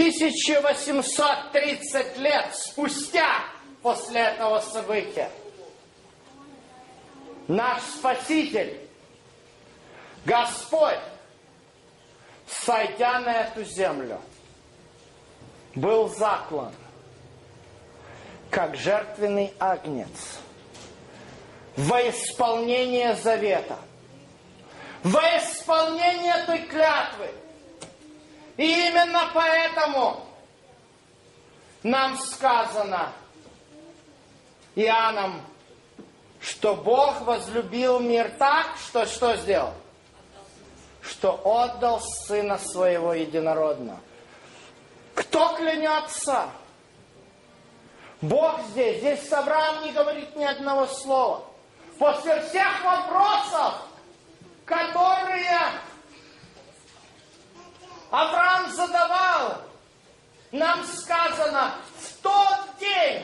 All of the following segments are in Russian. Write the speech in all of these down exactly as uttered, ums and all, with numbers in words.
тысяча восемьсот тридцать лет спустя после этого события наш Спаситель, Господь, сойдя на эту землю, был заклан как жертвенный агнец во исполнение завета, во исполнение той клятвы. И именно поэтому нам сказано Иоанном, что Бог возлюбил мир так, что что сделал? Что отдал Сына Своего Единородного. Кто клянется? Бог здесь. Здесь Авраам не говорит ни одного слова. После всех вопросов, которые Авраам задавал, нам сказано, в тот день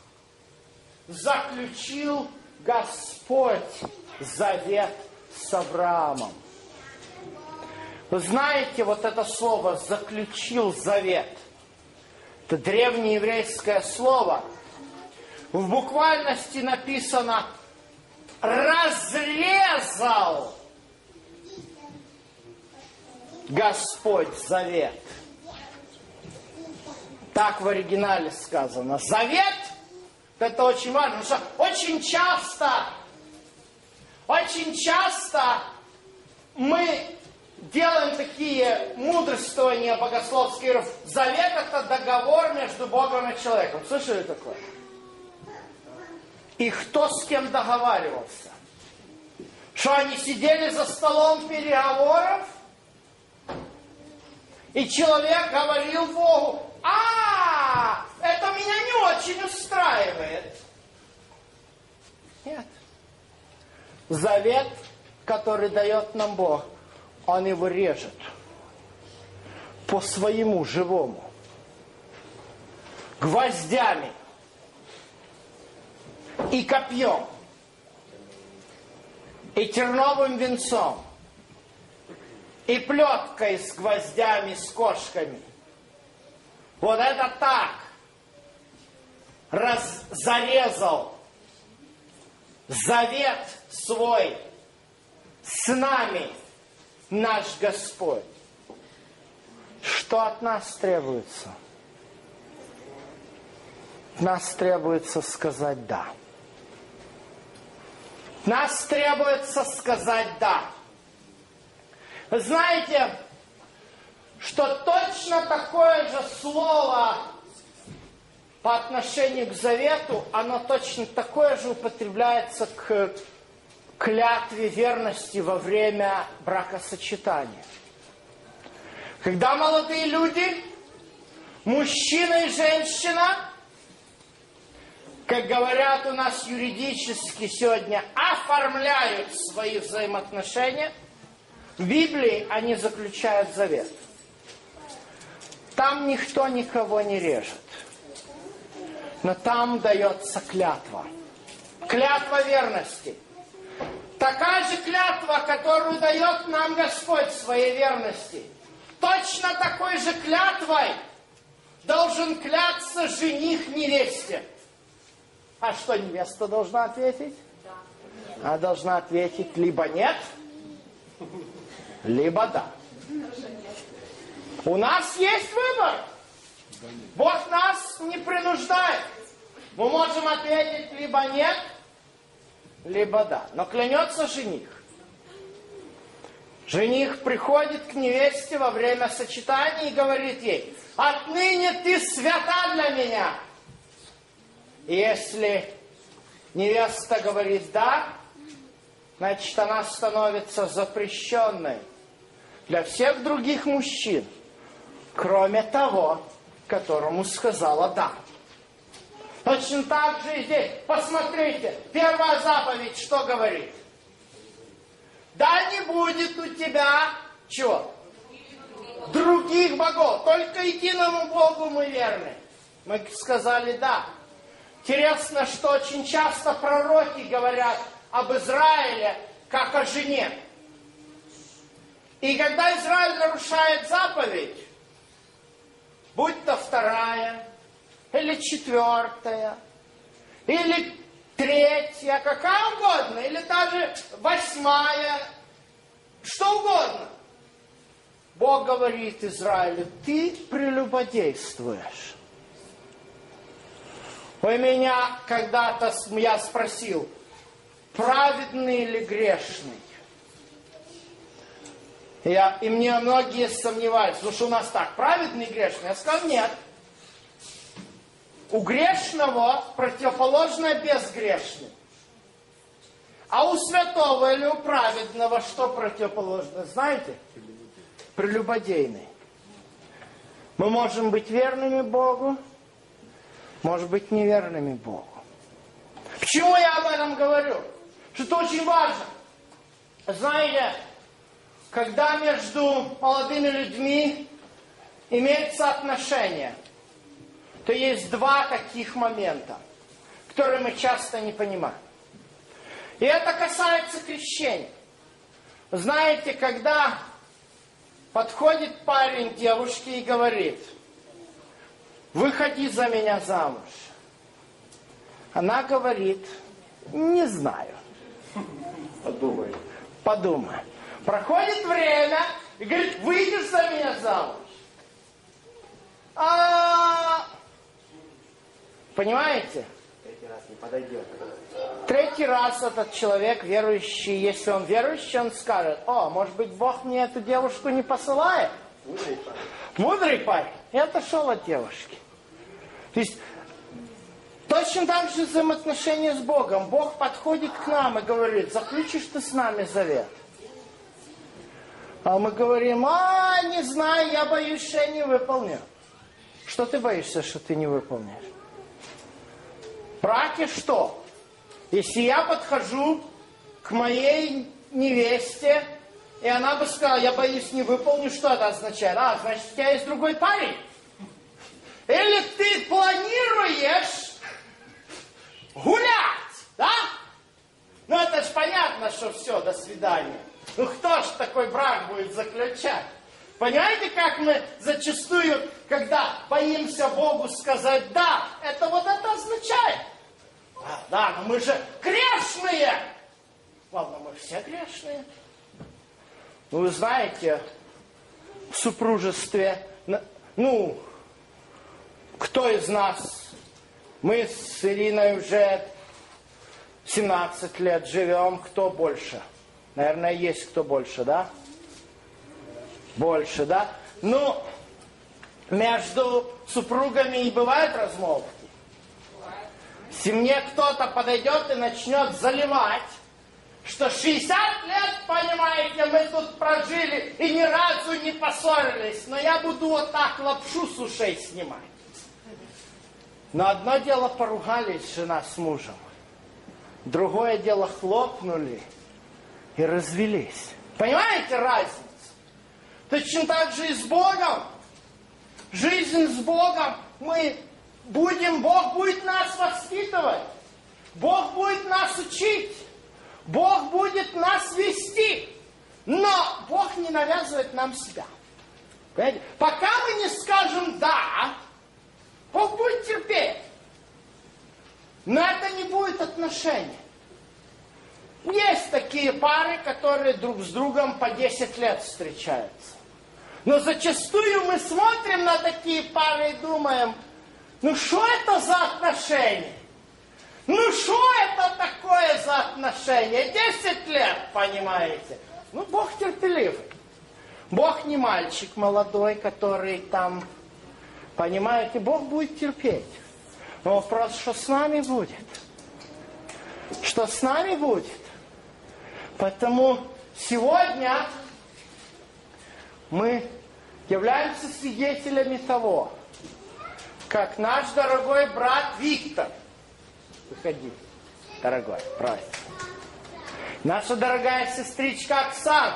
заключил Господь завет с Авраамом. Вы знаете, вот это слово «заключил завет». Это древнееврейское слово. В буквальности написано «разрезал Господь завет». Так в оригинале сказано. Завет – это очень важно, потому что очень часто, очень часто мы делаем такие мудрствования богословские. Завет – это договор между Богом и человеком. Слышали такое? И кто с кем договаривался? Что они сидели за столом переговоров? И человек говорил Богу: а, это меня не очень устраивает. Нет. Завет, который дает нам Бог, Он его режет по своему живому, гвоздями и копьем, и терновым венцом, и плеткой с гвоздями, с кошками. Вот это так раз, зарезал завет свой с нами наш Господь. Что от нас требуется? От нас требуется сказать «да». От нас требуется сказать «да». Вы знаете, что точно такое же слово по отношению к завету, оно точно такое же употребляется к клятве верности во время бракосочетания. Когда молодые люди, мужчина и женщина, как говорят у нас юридически сегодня, оформляют свои взаимоотношения, в Библии они заключают завет. Там никто никого не режет. Но там дается клятва. Клятва верности. Такая же клятва, которую дает нам Господь своей верности. Точно такой же клятвой должен кляться жених невесте. А что невеста должна ответить? Да. Она должна ответить либо нет, либо да. У нас есть выбор. Бог нас не принуждает. Мы можем ответить либо нет, либо да. Но клянется жених. Жених приходит к невесте во время сочетания и говорит ей: отныне ты свята для меня. И если невеста говорит да, значит она становится запрещенной для всех других мужчин, кроме того, которому сказала да. Точно так же и здесь. Посмотрите, первая заповедь что говорит? Да не будет у тебя чего? Других богов. Только единому Богу мы верны. Мы сказали да. Интересно, что очень часто пророки говорят об Израиле как о жене. И когда Израиль нарушает заповедь, будь то вторая, или четвертая, или третья, какая угодно, или даже восьмая, что угодно. Бог говорит Израилю, ты прелюбодействуешь. У меня когда-то я спросил, праведный или грешный? Я, и мне многие сомневались, потому что у нас так, праведный и грешный. Я сказал, нет. У грешного противоположное безгрешный. А у святого или у праведного что противоположно? Знаете? Прелюбодейный. Мы можем быть верными Богу, может быть неверными Богу. Почему я об этом говорю? Что это очень важно. Знаете, когда между молодыми людьми имеются отношения, то есть два таких момента, которые мы часто не понимаем. И это касается крещения. Знаете, когда подходит парень к девушке и говорит, выходи за меня замуж. Она говорит, не знаю. Подумай. Подумай. Проходит время и говорит, выйдешь за меня замуж. А... Понимаете? Третий раз не подойдет. Третий раз этот человек верующий, если он верующий, он скажет, о, может быть, Бог мне эту девушку не посылает? Мудрый парень. Мудрый парень. И отошел от девушки. То есть, точно так же взаимоотношения с Богом. Бог подходит к нам и говорит, заключишь ты с нами завет. А мы говорим, а, не знаю, я боюсь, что я не выполню. Что ты боишься, что ты не выполнишь? В браке что? Если я подхожу к моей невесте, и она бы сказала, я боюсь, не выполню, что это означает? А, значит, у тебя есть другой парень? Или ты планируешь гулять, да? Ну, это же понятно, что все, до свидания. Ну, кто ж такой брак будет заключать? Понимаете, как мы зачастую, когда боимся Богу сказать «да», это вот это означает. А, да, но мы же грешные. Ладно, мы все грешные. Ну, вы знаете, в супружестве, ну, кто из нас, мы с Ириной уже семнадцать лет живем, кто больше? Наверное, есть кто больше, да? Больше, да? Ну, между супругами и бывают размолвки. Если мне кто-то подойдет и начнет заливать, что шестьдесят лет, понимаете, мы тут прожили и ни разу не поссорились, но я буду вот так лапшу с ушей снимать. Но одно дело поругались жена с мужем, другое дело хлопнули и развелись. Понимаете разницу? Точно так же и с Богом. Жизнь с Богом. Мы будем, Бог будет нас воспитывать. Бог будет нас учить. Бог будет нас вести. Но Бог не навязывает нам себя. Понимаете? Пока мы не скажем «да», Бог будет терпеть. Но это не будет отношения. Есть такие пары, которые друг с другом по десять лет встречаются. Но зачастую мы смотрим на такие пары и думаем, ну что это за отношения? Ну что это такое за отношения? Десять лет, понимаете? Ну, Бог терпеливый. Бог не мальчик молодой, который там, понимаете, Бог будет терпеть. Но вопрос, что с нами будет? Что с нами будет? Поэтому сегодня мы являемся свидетелями того, как наш дорогой брат Виктор, выходи, дорогой, правильно, наша дорогая сестричка Оксана,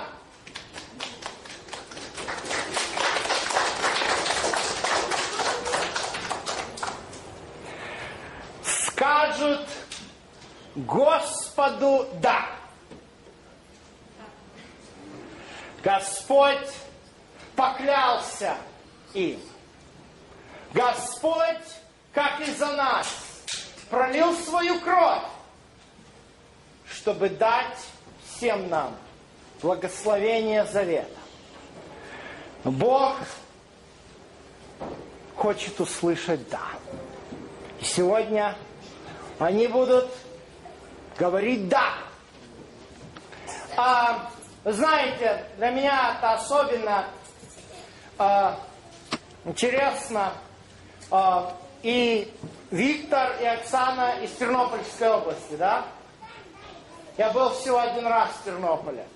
скажут Господу «да». Господь поклялся им. Господь, как и за нас, пролил свою кровь, чтобы дать всем нам благословение завета. Бог хочет услышать «да». И сегодня они будут говорить «да». А, знаете, для меня это особенно а, интересно. А, и Виктор, и Оксана из Тернопольской области, да? Я был всего один раз в Тернополе.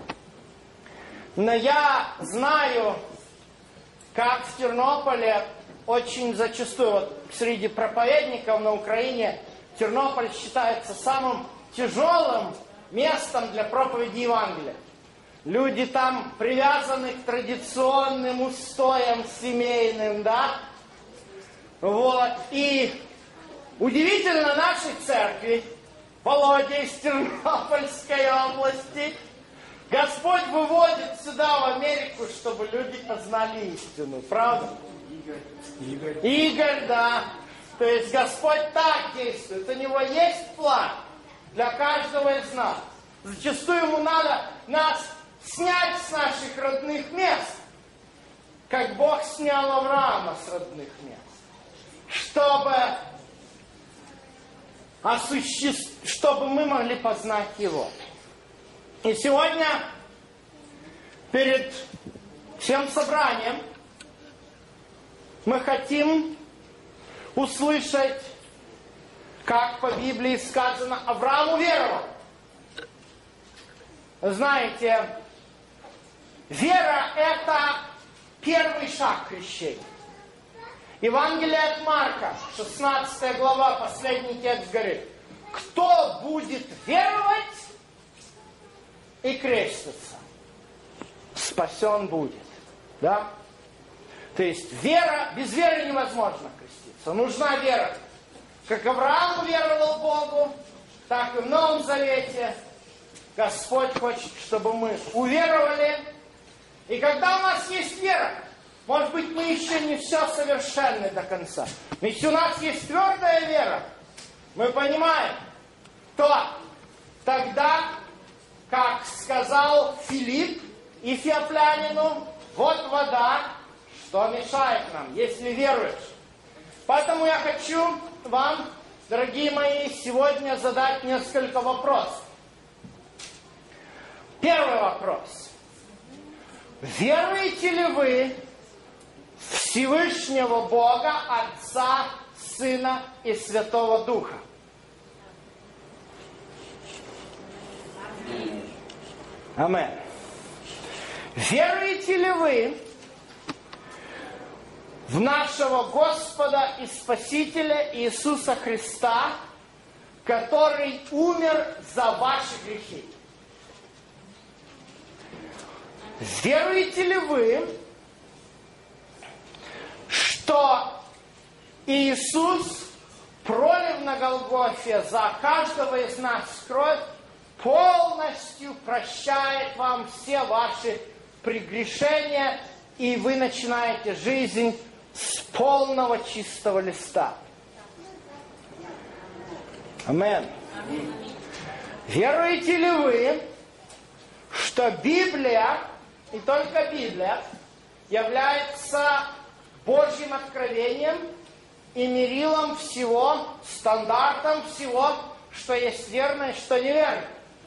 Но я знаю, как в Тернополе очень зачастую, вот среди проповедников на Украине, Тернополь считается самым тяжелым местом для проповеди Евангелия. Люди там привязаны к традиционным устоям семейным, да? Вот. И удивительно нашей церкви, Володя из Тернопольской области, Господь выводит сюда, в Америку, чтобы люди познали истину. Правда? Игорь. Игорь. Игорь, да. То есть Господь так действует. У Него есть план для каждого из нас. Зачастую Ему надо нас снять с наших родных мест, как Бог снял Авраама с родных мест, чтобы, осуществ... чтобы мы могли познать Его. И сегодня перед всем собранием мы хотим услышать, как по Библии сказано, Авраам уверовал. Знаете, вера – это первый шаг крещения. Евангелие от Марка, шестнадцатая глава, последний текст говорит: кто будет веровать и креститься, спасен будет. Да? То есть вера, без веры невозможно креститься. Нужна вера. Как Авраам уверовал Богу, так и в Новом Завете Господь хочет, чтобы мы уверовали. И когда у нас есть вера, может быть, мы еще не все совершенны до конца. Но если у нас есть твердая вера, мы понимаем, то тогда, как сказал Филипп Эфиоплянину, вот вода, что мешает нам, если веруешь. Поэтому я хочу вам, дорогие мои, сегодня задать несколько вопросов. Первый вопрос. Веруете ли вы в Всевышнего Бога, Отца, Сына и Святого Духа? Аминь. Веруете ли вы в нашего Господа и Спасителя Иисуса Христа, который умер за ваши грехи? Веруете ли вы, что Иисус, пролив на Голгофе за каждого из нас кровь, полностью прощает вам все ваши прегрешения, и вы начинаете жизнь с полного чистого листа? Аминь. Веруете ли вы, что Библия, и только Библия, является Божьим откровением и мерилом всего, стандартом всего, что есть верно и что неверно?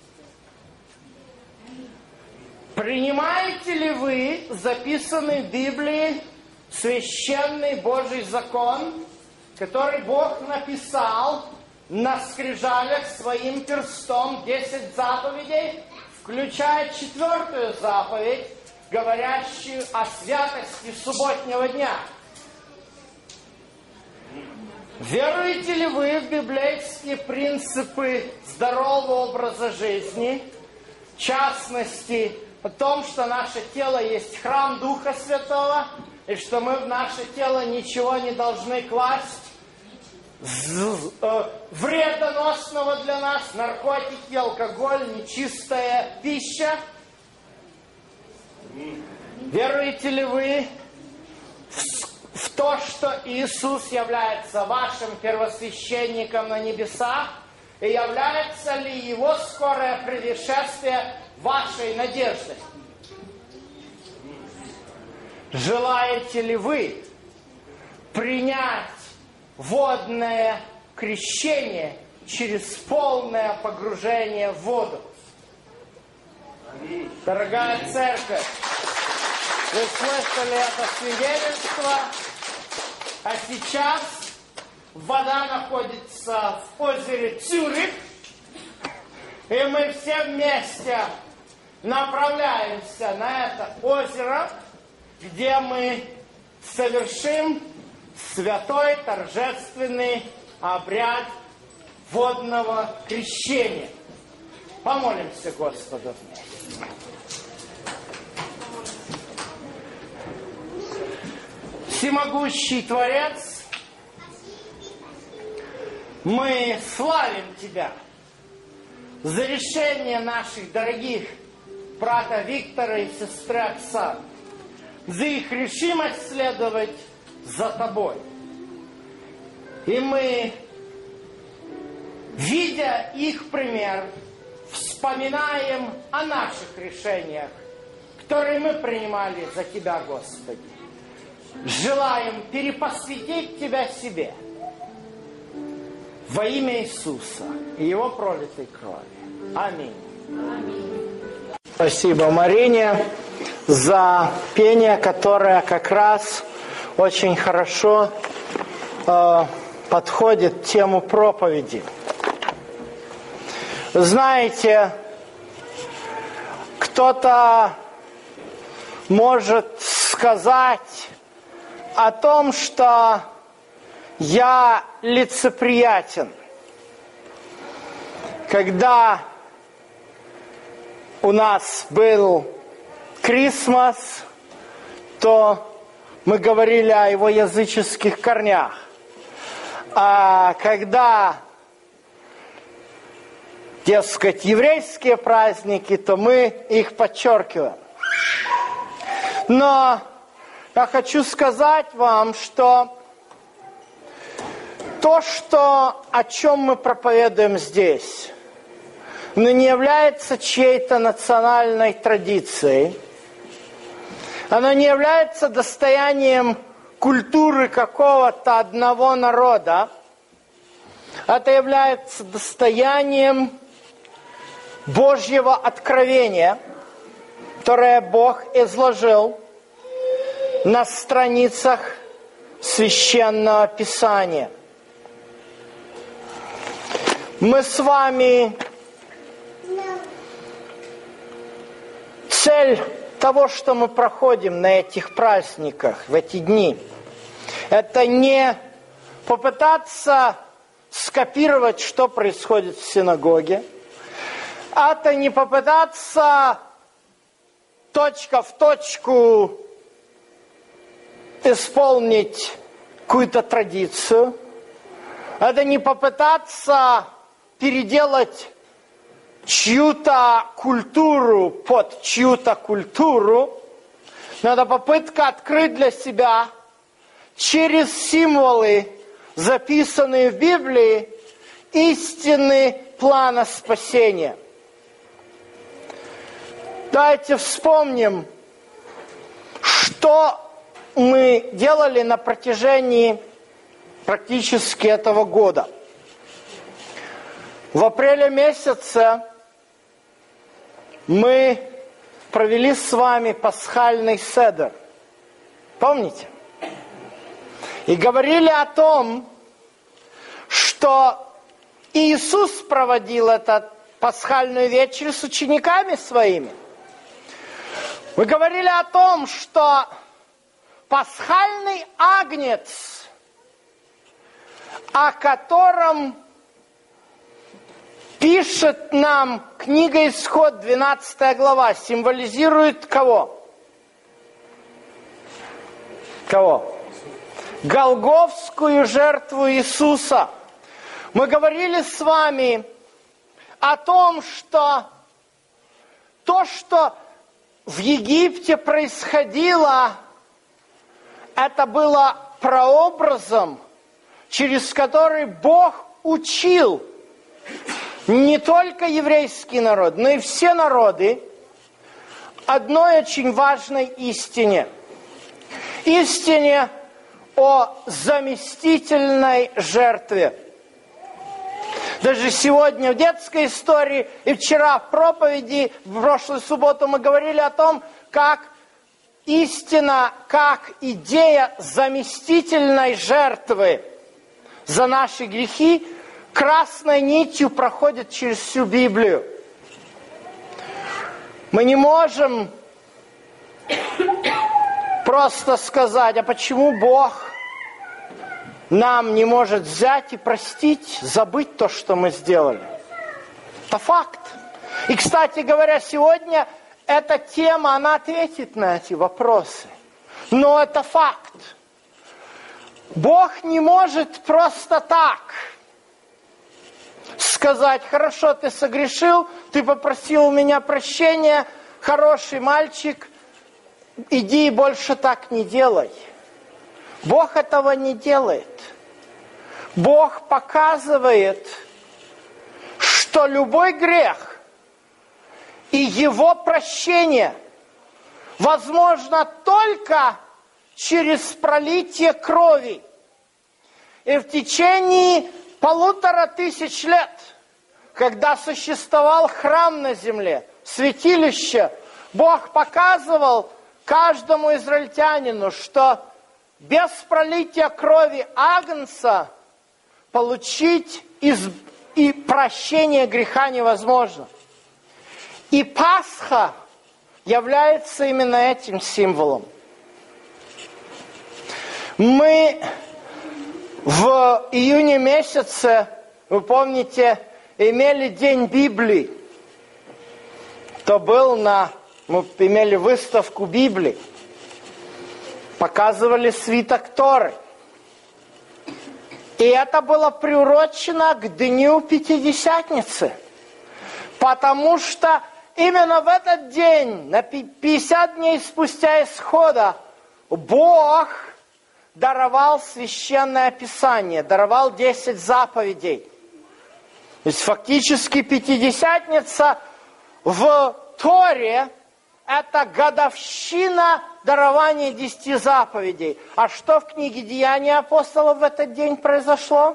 Принимаете ли вы записанный в Библии священный Божий закон, который Бог написал на скрижалях своим перстом, десять заповедей, включая четвертую заповедь, говорящую о святости субботнего дня? Веруете ли вы в библейские принципы здорового образа жизни, в частности, о том, что наше тело есть храм Духа Святого, и что мы в наше тело ничего не должны класть вредоносного для нас, наркотики, алкоголь, нечистая пища? в то, что Иисус является вашим первосвященником на небесах, и является ли Его скорое пришествие вашей надеждой? Желаете ли вы принять водное крещение через полное погружение в воду? Дорогая церковь, вы слышали это свидетельство, а сейчас вода находится в озере Цюрих, и мы все вместе направляемся на это озеро, где мы совершим святой торжественный обряд водного крещения. Помолимся Господу вместе. Всемогущий Творец, мы славим Тебя за решение наших дорогих брата Виктора и сестры Оксаны, за их решимость следовать за Тобой. И мы, видя их пример, вспоминаем о наших решениях, которые мы принимали за Тебя, Господи. Желаем перепосвятить Тебя себе во имя Иисуса и Его пролитой крови. Аминь. Аминь. Спасибо Марине за пение, которое как раз очень хорошо э, подходит к тему проповеди. Знаете, кто-то может сказать о том, что я лицеприятен, когда у нас был Крисмас, то мы говорили о его языческих корнях. А когда, дескать, еврейские праздники, то мы их подчеркиваем. Но я хочу сказать вам, что то, что, о чем мы проповедуем здесь, но не является чьей-то национальной традицией. Оно не является достоянием культуры какого-то одного народа. Это является достоянием Божьего откровения, которое Бог изложил на страницах Священного Писания. Мы с вами... Цель того, что мы проходим на этих праздниках, в эти дни, это не попытаться скопировать, что происходит в синагоге, это не попытаться точка в точку исполнить какую-то традицию, это не попытаться переделать чью-то культуру под чью-то культуру, но это попытка открыть для себя через символы, записанные в Библии, истины плана спасения. Давайте вспомним, что мы делали на протяжении практически этого года. В апреле месяце мы провели с вами пасхальный седер. Помните? И говорили о том, что Иисус проводил эту пасхальную вечерю с учениками своими. Мы говорили о том, что пасхальный агнец, о котором пишет нам книга Исход, двенадцатая глава, символизирует кого? Кого? Голгофскую жертву Иисуса. Мы говорили с вами о том, что то, что в Египте происходило, это было прообразом, через который Бог учил не только еврейский народ, но и все народы одной очень важной истине. Истине о заместительной жертве. Даже сегодня в детской истории и вчера в проповеди, в прошлую субботу мы говорили о том, как истина, как идея заместительной жертвы за наши грехи красной нитью проходит через всю Библию. Мы не можем просто сказать, а почему Бог нам не может взять и простить, забыть то, что мы сделали. Это факт. И, кстати говоря, сегодня эта тема, она ответит на эти вопросы. Но это факт. Бог не может просто так сказать, хорошо, ты согрешил, ты попросил у меня прощения, хороший мальчик, иди и больше так не делай. Бог этого не делает. Бог показывает, что любой грех и его прощение возможно только через пролитие крови. И в течение полутора тысяч лет, когда существовал храм на земле, святилище, Бог показывал каждому израильтянину, что без пролития крови агнца получить из... и прощение греха невозможно. И Пасха является именно этим символом. Мы в июне месяце, вы помните, имели День Библии. То был на... Мы имели выставку Библии. Показывали свиток Торы. И это было приурочено к Дню Пятидесятницы. Потому что именно в этот день, на пятьдесят дней спустя исхода, Бог даровал Священное Писание, даровал десять заповедей. То есть фактически Пятидесятница в Торе – это годовщина дарования десяти заповедей. А что в книге Деяний апостолов в этот день произошло?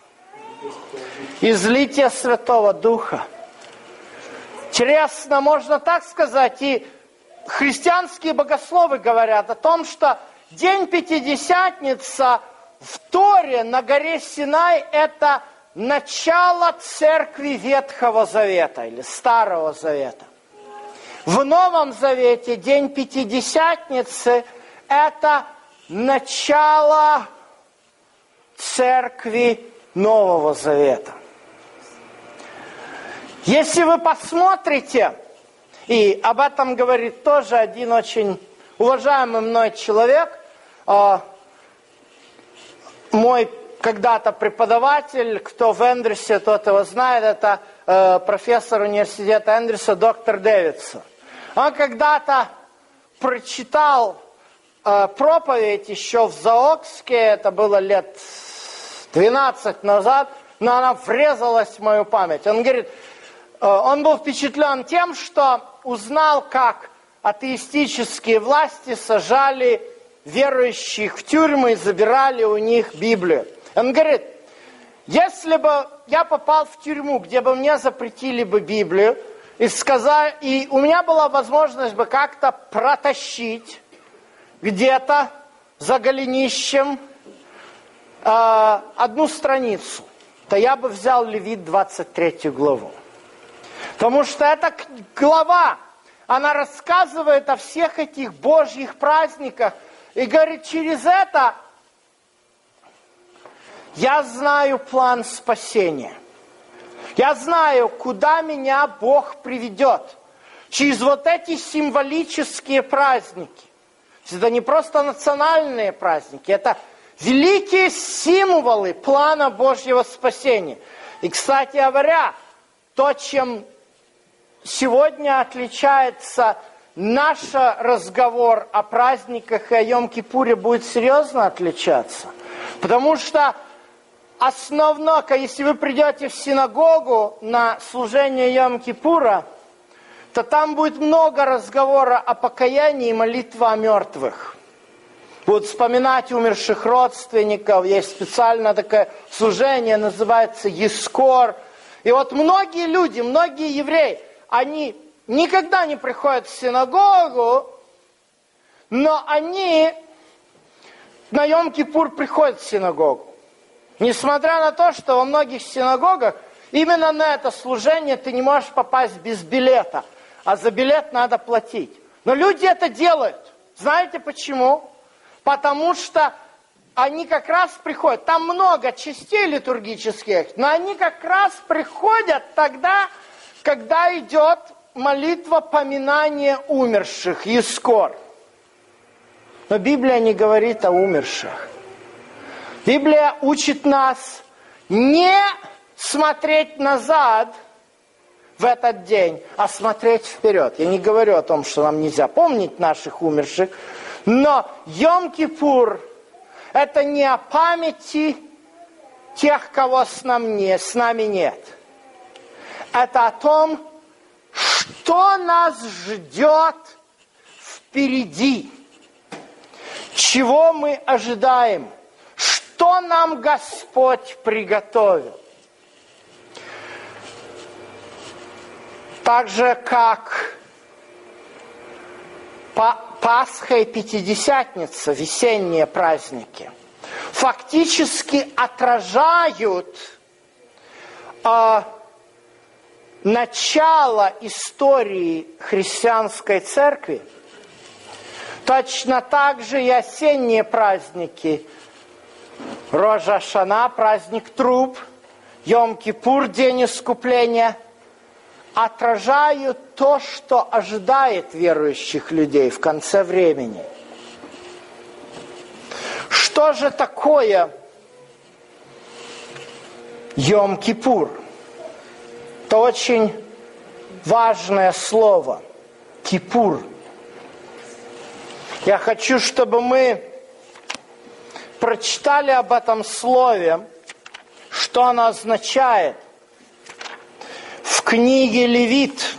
Излитие Святого Духа. Интересно, можно так сказать, и христианские богословы говорят о том, что День Пятидесятница в Торе на горе Синай – это начало церкви Ветхого Завета или Старого Завета. В Новом Завете День Пятидесятницы – это начало церкви Нового Завета. Если вы посмотрите, и об этом говорит тоже один очень уважаемый мной человек, мой когда-то преподаватель, кто в Эндрюсе, тот его знает, это профессор университета Эндрюса, доктор Дэвидсон. Он когда-то прочитал э, проповедь еще в Заокске, это было лет двенадцать назад, но она врезалась в мою память. Он говорит, э, он был впечатлен тем, что узнал, как атеистические власти сажали верующих в тюрьмы и забирали у них Библию. Он говорит, если бы я попал в тюрьму, где бы мне запретили бы Библию, И, сказал, и у меня была возможность бы как-то протащить где-то за голенищем э, одну страницу, то я бы взял Левит двадцать третью главу. Потому что эта глава, она рассказывает о всех этих Божьих праздниках. И говорит, через это я знаю план спасения. Я знаю, куда меня Бог приведет. Через вот эти символические праздники. Это не просто национальные праздники, это великие символы плана Божьего спасения. И, кстати говоря, то, чем сегодня отличается наш разговор о праздниках и о Йом-Кипуре будет серьезно отличаться. Потому что основное, если вы придете в синагогу на служение Йом-Кипура, то там будет много разговора о покаянии и молитве о мертвых. Будут вспоминать умерших родственников, есть специальное такое служение, называется Ескор. И вот многие люди, многие евреи, они никогда не приходят в синагогу, но они на Йом-Кипур приходят в синагогу. Несмотря на то, что во многих синагогах именно на это служение ты не можешь попасть без билета, а за билет надо платить. Но люди это делают. Знаете почему? Потому что они как раз приходят, там много частей литургических, но они как раз приходят тогда, когда идет молитва поминания умерших, Ескор. Но Библия не говорит о умерших. Библия учит нас не смотреть назад в этот день, а смотреть вперед. Я не говорю о том, что нам нельзя помнить наших умерших, но Йом-Кипур – это не о памяти тех, кого с нами, с нами нет. Это о том, что нас ждет впереди, чего мы ожидаем, что нам Господь приготовил. Так же, как Пасха и Пятидесятница, весенние праздники, фактически отражают э, начало истории христианской церкви. Точно так же и осенние праздники, Рош ха-Шана, праздник труб, Йом-Кипур, день искупления, отражают то, что ожидает верующих людей в конце времени. Что же такое Йом-Кипур? Это очень важное слово. Кипур. Я хочу, чтобы мы прочитали об этом слове, что оно означает. В книге Левит,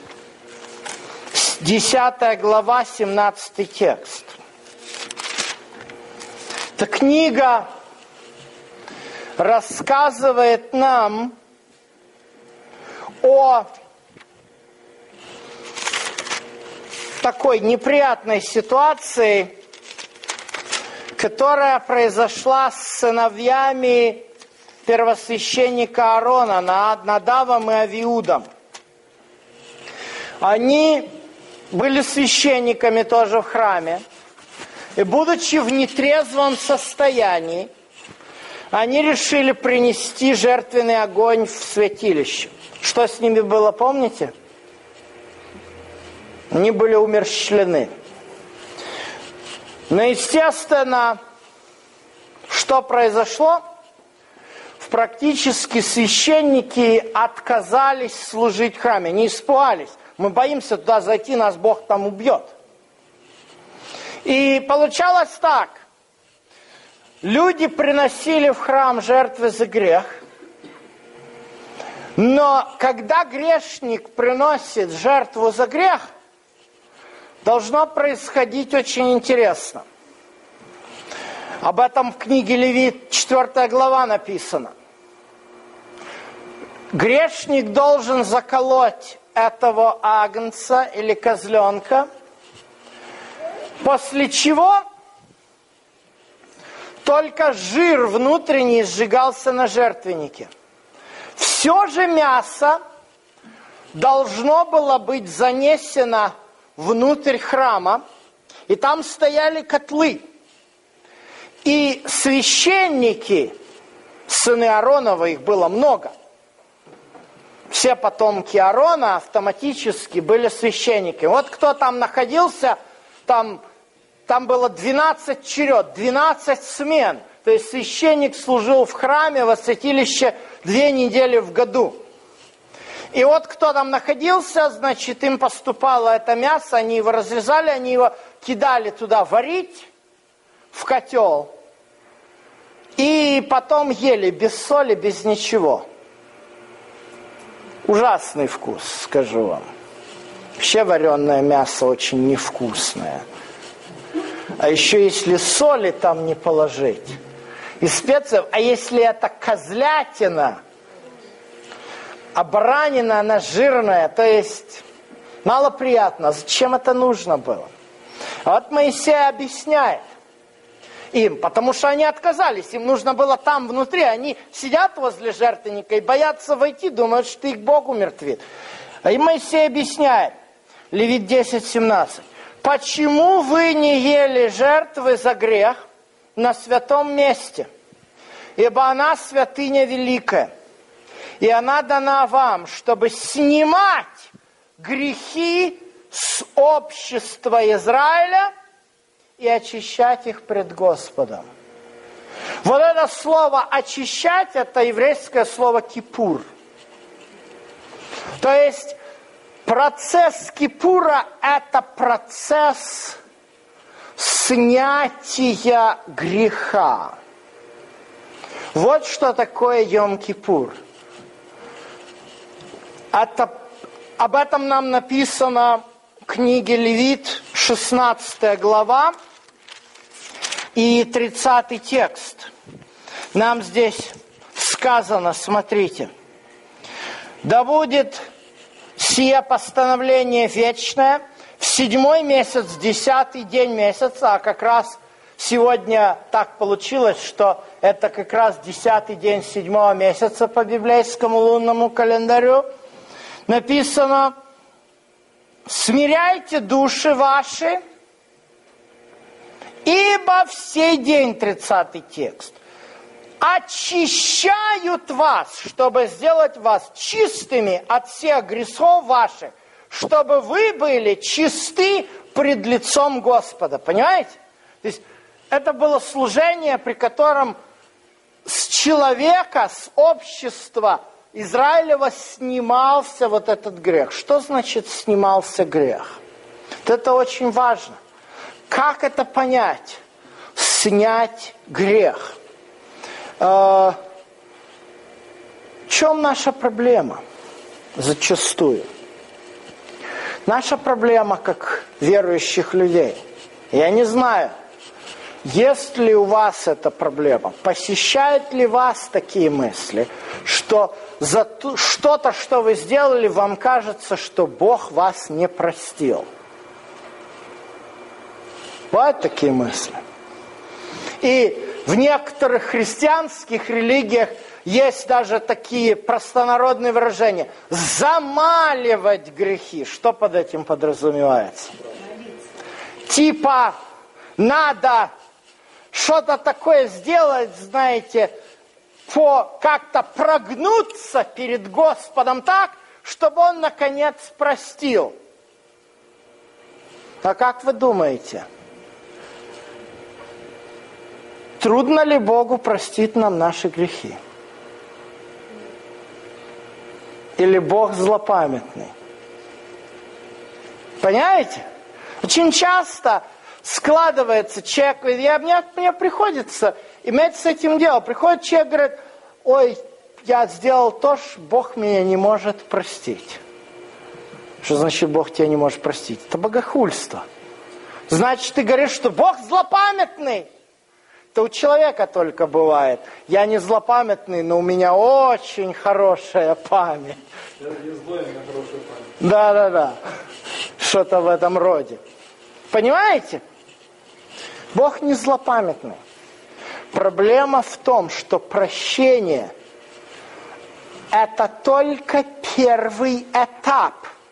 десятая глава, семнадцатый текст. Эта книга рассказывает нам о такой неприятной ситуации, которая произошла с сыновьями первосвященника Аарона, Надавом и Авиудом. Они были священниками тоже в храме, и, будучи в нетрезвом состоянии, они решили принести жертвенный огонь в святилище. Что с ними было, помните? Они были умерщвлены. Но, естественно, что произошло? Практически священники отказались служить в храме, не испугались. Мы боимся туда зайти, нас Бог там убьет. И получалось так. Люди приносили в храм жертвы за грех, но когда грешник приносит жертву за грех, должно происходить очень интересно. Об этом в книге Левит, четвёртая глава, написано. Грешник должен заколоть этого агнца или козленка, после чего только жир внутренний сжигался на жертвеннике. Все же мясо должно было быть занесено внутрь храма, и там стояли котлы. И священники, сыны Ааронова, их было много, все потомки Аарона автоматически были священниками. Вот кто там находился, там, там было двенадцать черед, двенадцать смен. То есть священник служил в храме, во святилище две недели в году. И вот кто там находился, значит, им поступало это мясо, они его разрезали, они его кидали туда варить в котел. И потом ели без соли, без ничего. Ужасный вкус, скажу вам. Вообще вареное мясо очень невкусное. А еще если соли там не положить, и специй, а если это козлятина, а баранина, она жирная, то есть малоприятно. Зачем это нужно было? А вот Моисей объясняет им, потому что они отказались, им нужно было там внутри, они сидят возле жертвенника и боятся войти, думают, что их Бог умертвит. И Моисей объясняет, Левит десять семнадцать, почему вы не ели жертвы за грех на святом месте? Ибо она святыня великая, и она дана вам, чтобы снимать грехи с общества Израиля и очищать их пред Господом. Вот это слово «очищать» – это еврейское слово «кипур». То есть процесс кипура – это процесс снятия греха. Вот что такое Йом-Кипур. Это, об этом нам написано в книге Левит, шестнадцатая глава и тридцатый текст. Нам здесь сказано, смотрите. «Да будет сие постановление вечное в седьмой месяц, десятый день месяца», а как раз сегодня так получилось, что это как раз десятый день седьмого месяца по библейскому лунному календарю, написано: «Смиряйте души ваши, ибо в сей день», тридцатый текст, «очищают вас, чтобы сделать вас чистыми от всех грехов ваших, чтобы вы были чисты пред лицом Господа». Понимаете? То есть это было служение, при котором с человека, с общества Израилева снимался вот этот грех. Что значит снимался грех? Вот это очень важно. Как это понять? Снять грех. В чем наша проблема? Зачастую. Наша проблема, как верующих людей. Я не знаю, есть ли у вас эта проблема, посещают ли вас такие мысли, что за то, что-то, что вы сделали, вам кажется, что Бог вас не простил. Бывают такие мысли. И в некоторых христианских религиях есть даже такие простонародные выражения. Замаливать грехи. Что под этим подразумевается? Типа надо что-то такое сделать, знаете, по как-то прогнуться перед Господом так, чтобы Он наконец простил. А как вы думаете? Трудно ли Богу простить нам наши грехи? Или Бог злопамятный? Понимаете? Очень часто складывается человек, я, мне, мне приходится иметь с этим дело. Приходит человек, говорит: ой, я сделал то, что Бог меня не может простить. Что значит Бог тебя не может простить? Это богохульство. Значит, ты говоришь, что Бог злопамятный. Это у человека только бывает. Я не злопамятный, но у меня очень хорошая память. Я не злой, у меня хорошая память. Да, да, да. Что-то в этом роде. Понимаете? Бог не злопамятный. Проблема в том, что прощение – это только первый этап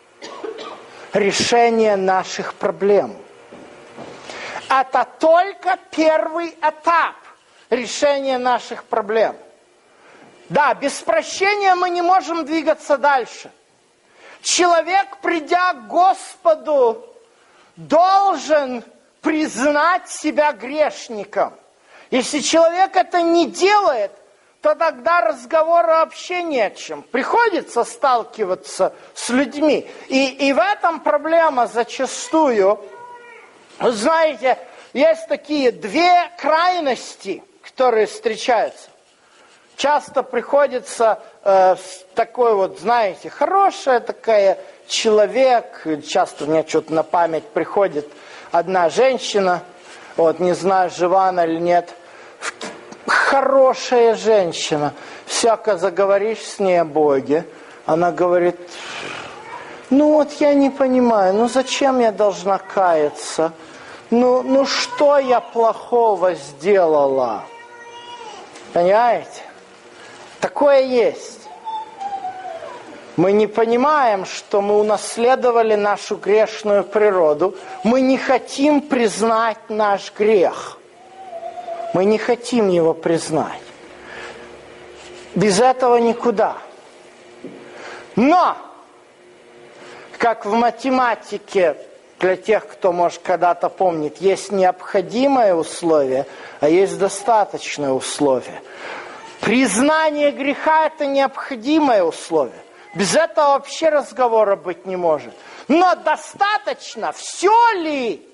решения наших проблем. Это только первый этап решения наших проблем. Да, без прощения мы не можем двигаться дальше. Человек, придя к Господу, должен признать себя грешником. Если человек это не делает, то тогда разговору вообще не о чем. Приходится сталкиваться с людьми. И, и в этом проблема зачастую. Вы знаете, есть такие две крайности, которые встречаются. Часто приходится э, такой вот, знаете, хорошая такая человек. Часто мне что-то на память приходит одна женщина. Вот, не знаю, жива она или нет. Хорошая женщина. Всяко заговоришь с ней о Боге. Она говорит, ну вот я не понимаю, ну зачем я должна каяться? Ну, ну что я плохого сделала? Понимаете? Такое есть. Мы не понимаем, что мы унаследовали нашу грешную природу. Мы не хотим признать наш грех. Мы не хотим его признать. Без этого никуда. Но, как в математике, для тех, кто, может, когда-то помнит, есть необходимое условие, а есть достаточное условие. Признание греха – это необходимое условие. Без этого вообще разговора быть не может. Но достаточно, все ли,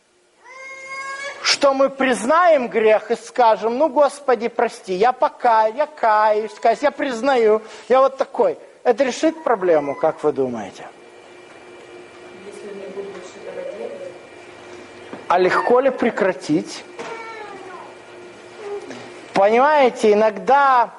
что мы признаем грех и скажем, ну, Господи, прости, я покаюсь, я каюсь, каюсь, я признаю, я вот такой. Это решит проблему, как вы думаете? Если не буду больше этого делать. А легко ли прекратить? Понимаете, иногда,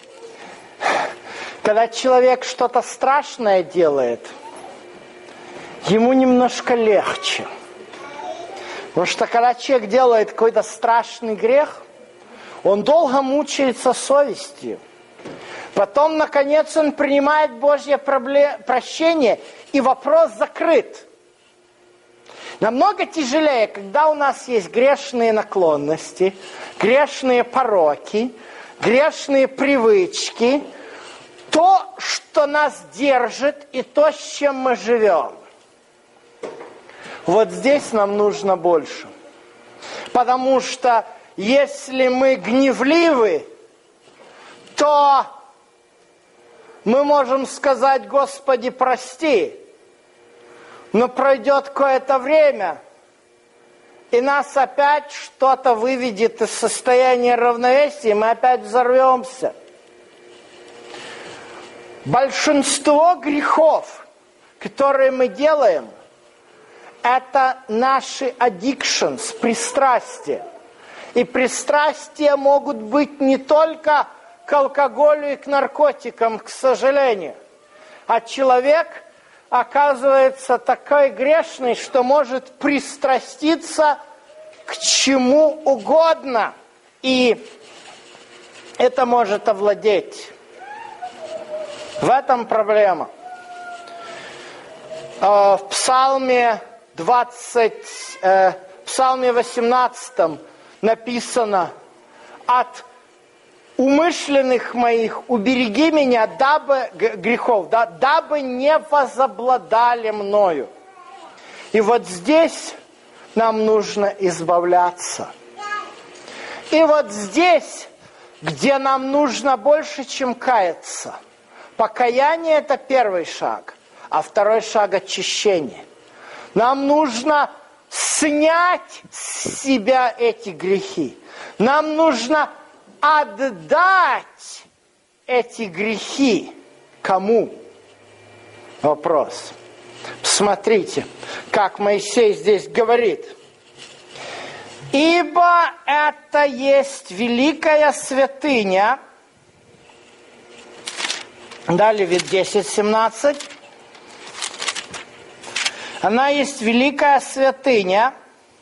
когда человек что-то страшное делает, ему немножко легче. Потому что когда человек делает какой-то страшный грех, он долго мучается совестью. Потом, наконец, он принимает Божье прощение, и вопрос закрыт. Намного тяжелее, когда у нас есть грешные наклонности, грешные пороки, грешные привычки, то, что нас держит, и то, с чем мы живем. Вот здесь нам нужно больше. Потому что если мы гневливы, то мы можем сказать, Господи, прости. Но пройдет какое-то время, и нас опять что-то выведет из состояния равновесия, и мы опять взорвемся. Большинство грехов, которые мы делаем, это наши addictions, пристрастия. И пристрастия могут быть не только к алкоголю и к наркотикам, к сожалению. А человек оказывается такой грешный, что может пристраститься к чему угодно. И это может овладеть. В этом проблема. В Псалме двадцать, в Псалме восемнадцатом написано: от умышленных моих убереги меня, дабы грехов, да, дабы не возобладали мною. И вот здесь нам нужно избавляться. И вот здесь, где нам нужно больше, чем каяться. Покаяние – это первый шаг, а второй шаг – очищение. Нам нужно снять с себя эти грехи. Нам нужно отдать эти грехи кому? Вопрос. Посмотрите, как Моисей здесь говорит. Ибо это есть великая святыня. Далее, Левит десять семнадцать. Она есть великая святыня,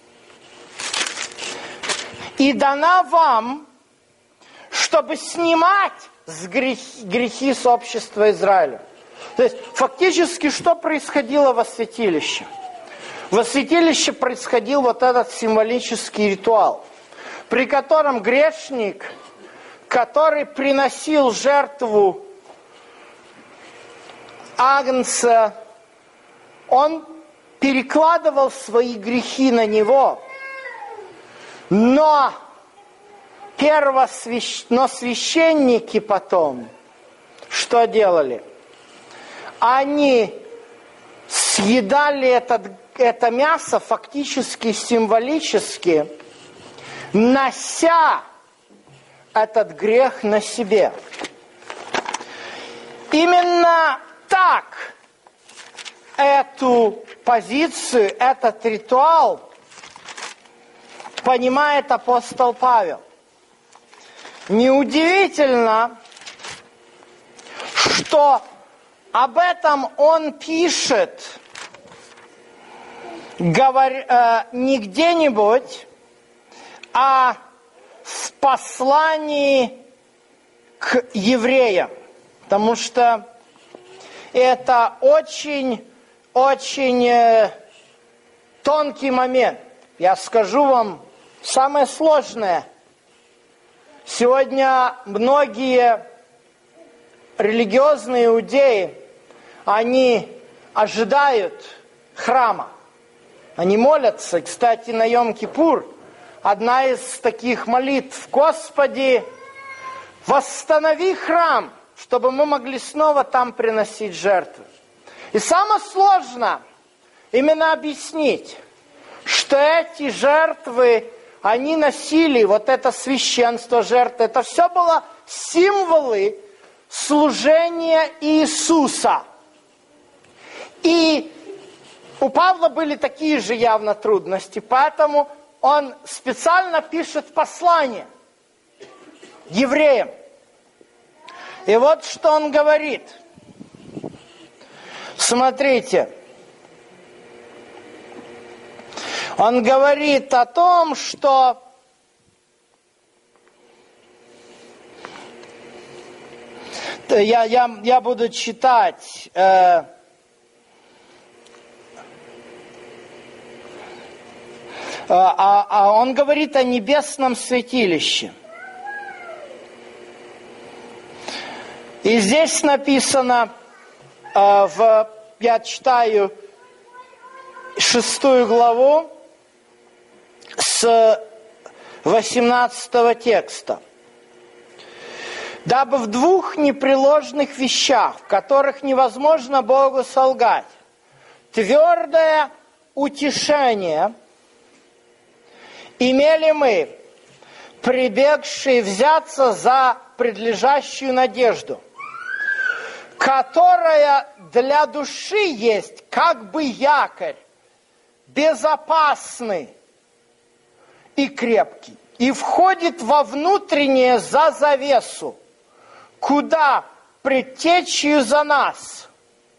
и дана вам, чтобы снимать с грехи, грехи с общества Израиля. То есть, фактически, что происходило во святилище? Во святилище происходил вот этот символический ритуал, при котором грешник, который приносил жертву агнца, он перекладывал свои грехи на него, но первосвящ... но священники потом что делали? Они съедали этот, это мясо фактически символически, нося этот грех на себе. Именно так эту позицию, этот ритуал понимает апостол Павел. Неудивительно, что об этом он пишет говор, э, не где-нибудь, а в послании к евреям. Потому что это очень, очень э, тонкий момент. Я скажу вам самое сложное. Сегодня многие религиозные иудеи, они ожидают храма. Они молятся. Кстати, на Йом-Кипур одна из таких молитв: Господи, восстанови храм, чтобы мы могли снова там приносить жертвы. И самое сложное именно объяснить, что эти жертвы, они носили, вот это священство жертвы, это все было символы служения Иисуса. И у Павла были такие же явно трудности, поэтому он специально пишет послание евреям. И вот что он говорит. Смотрите. Он говорит о том, что я, я, я буду читать. Э, а, а он говорит о небесном святилище. И здесь написано, э, в, я читаю шестую главу с восемнадцатого текста. «Дабы в двух непреложных вещах, в которых невозможно Богу солгать, твердое утешение имели мы, прибегшие взяться за предлежащую надежду, которая для души есть как бы якорь, безопасный и крепкий, и входит во внутреннее за завесу, куда предтечью за нас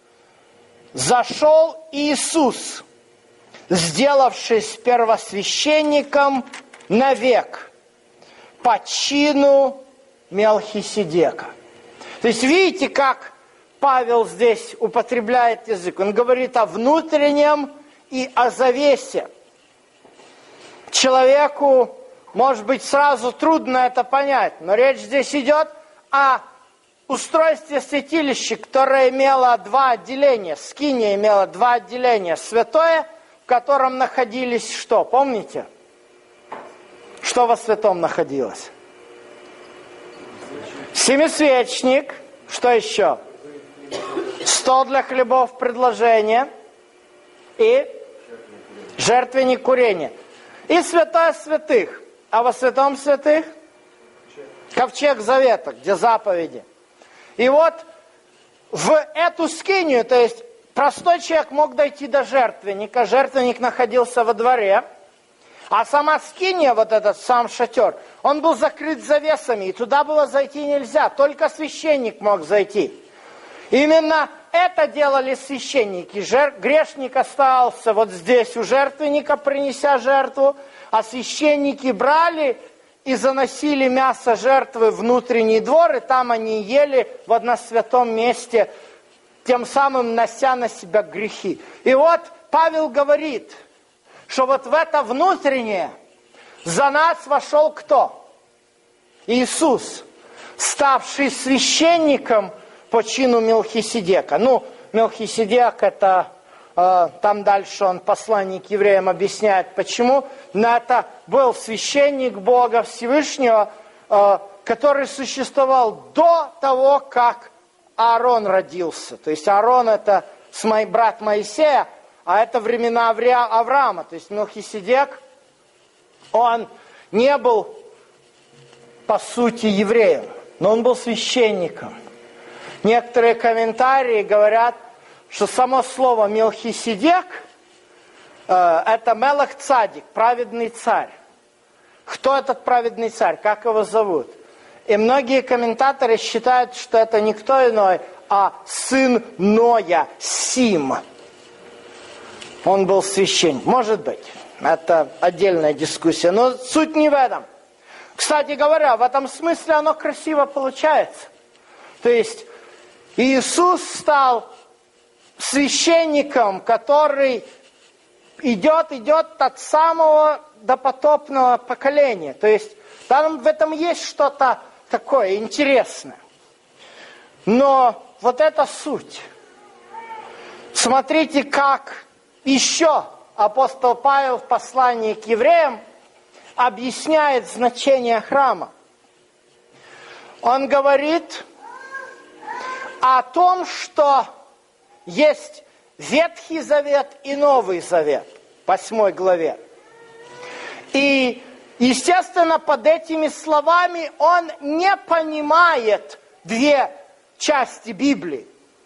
зашел Иисус, сделавшись первосвященником навек по чину Мелхиседека». То есть видите, как Павел здесь употребляет язык. Он говорит о внутреннем и о завесе. Человеку, может быть, сразу трудно это понять, но речь здесь идет о устройстве святилища, которое имело два отделения. Скиния имела два отделения. Святое, в котором находились что? Помните? Что во святом находилось? Семисвечник. Что еще? Стол для хлебов предложения. И жертвенник курения. И святое святых. А во святом святых? Ковчег завета, где заповеди. И вот в эту скинию, то есть простой человек мог дойти до жертвенника. Жертвенник находился во дворе. А сама скиния, вот этот сам шатер, он был закрыт завесами, и туда было зайти нельзя, только священник мог зайти. Именно это делали священники. Жер... Грешник оставался вот здесь у жертвенника, принеся жертву, а священники брали и заносили мясо жертвы в внутренний двор, и там они ели вот на святом месте, тем самым нося на себя грехи. И вот Павел говорит, что вот в это внутреннее за нас вошел кто? Иисус, ставший священником по чину Мелхиседека. Ну, Мелхиседек это, э, там дальше он послание к евреям объясняет, почему. Но это был священник Бога Всевышнего, который существовал до того, как Аарон родился. То есть Аарон это мой брат Моисея, а это времена Авраама. То есть Мелхиседек, он не был по сути евреем, но он был священником. Некоторые комментарии говорят, что само слово Мелхиседек э, это Мелах Цадик, праведный царь. Кто этот праведный царь? Как его зовут? И многие комментаторы считают, что это никто иной, а сын Ноя, Сим. Он был священник. Может быть. Это отдельная дискуссия. Но суть не в этом. Кстати говоря, в этом смысле оно красиво получается. То есть Иисус стал священником, который идет, идет от самого допотопного поколения. То есть там в этом есть что-то такое интересное. Но вот это суть. Смотрите, как еще апостол Павел в послании к евреям объясняет значение храма. Он говорит о том, что есть Ветхий Завет и Новый Завет, в восьмой главе. И, естественно, под этими словами он не понимает две части Библии.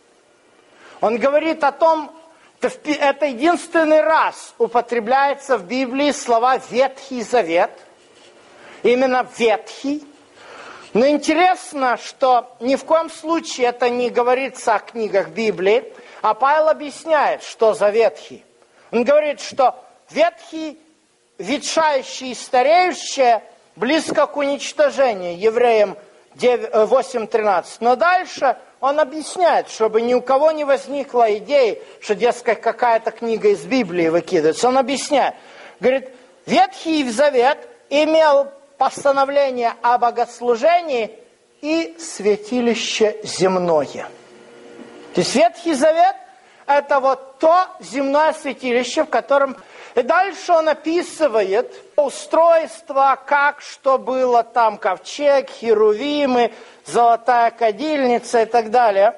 Он говорит о том, это единственный раз употребляется в Библии слова «Ветхий Завет», именно «Ветхий». Но интересно, что ни в коем случае это не говорится о книгах Библии, а Павел объясняет, что за Ветхий. Он говорит, что Ветхий, ветшающий и стареющий, близко к уничтожению, Евреям восемь тринадцать. Но дальше он объясняет, чтобы ни у кого не возникла идея, что, дескать, какая-то книга из Библии выкидывается. Он объясняет. Говорит, Ветхий Завет имел постановление о богослужении и святилище земное. То есть Ветхий Завет – это вот то земное святилище, в котором... И дальше он описывает устройство, как что было там, ковчег, херувимы, золотая кадильница и так далее.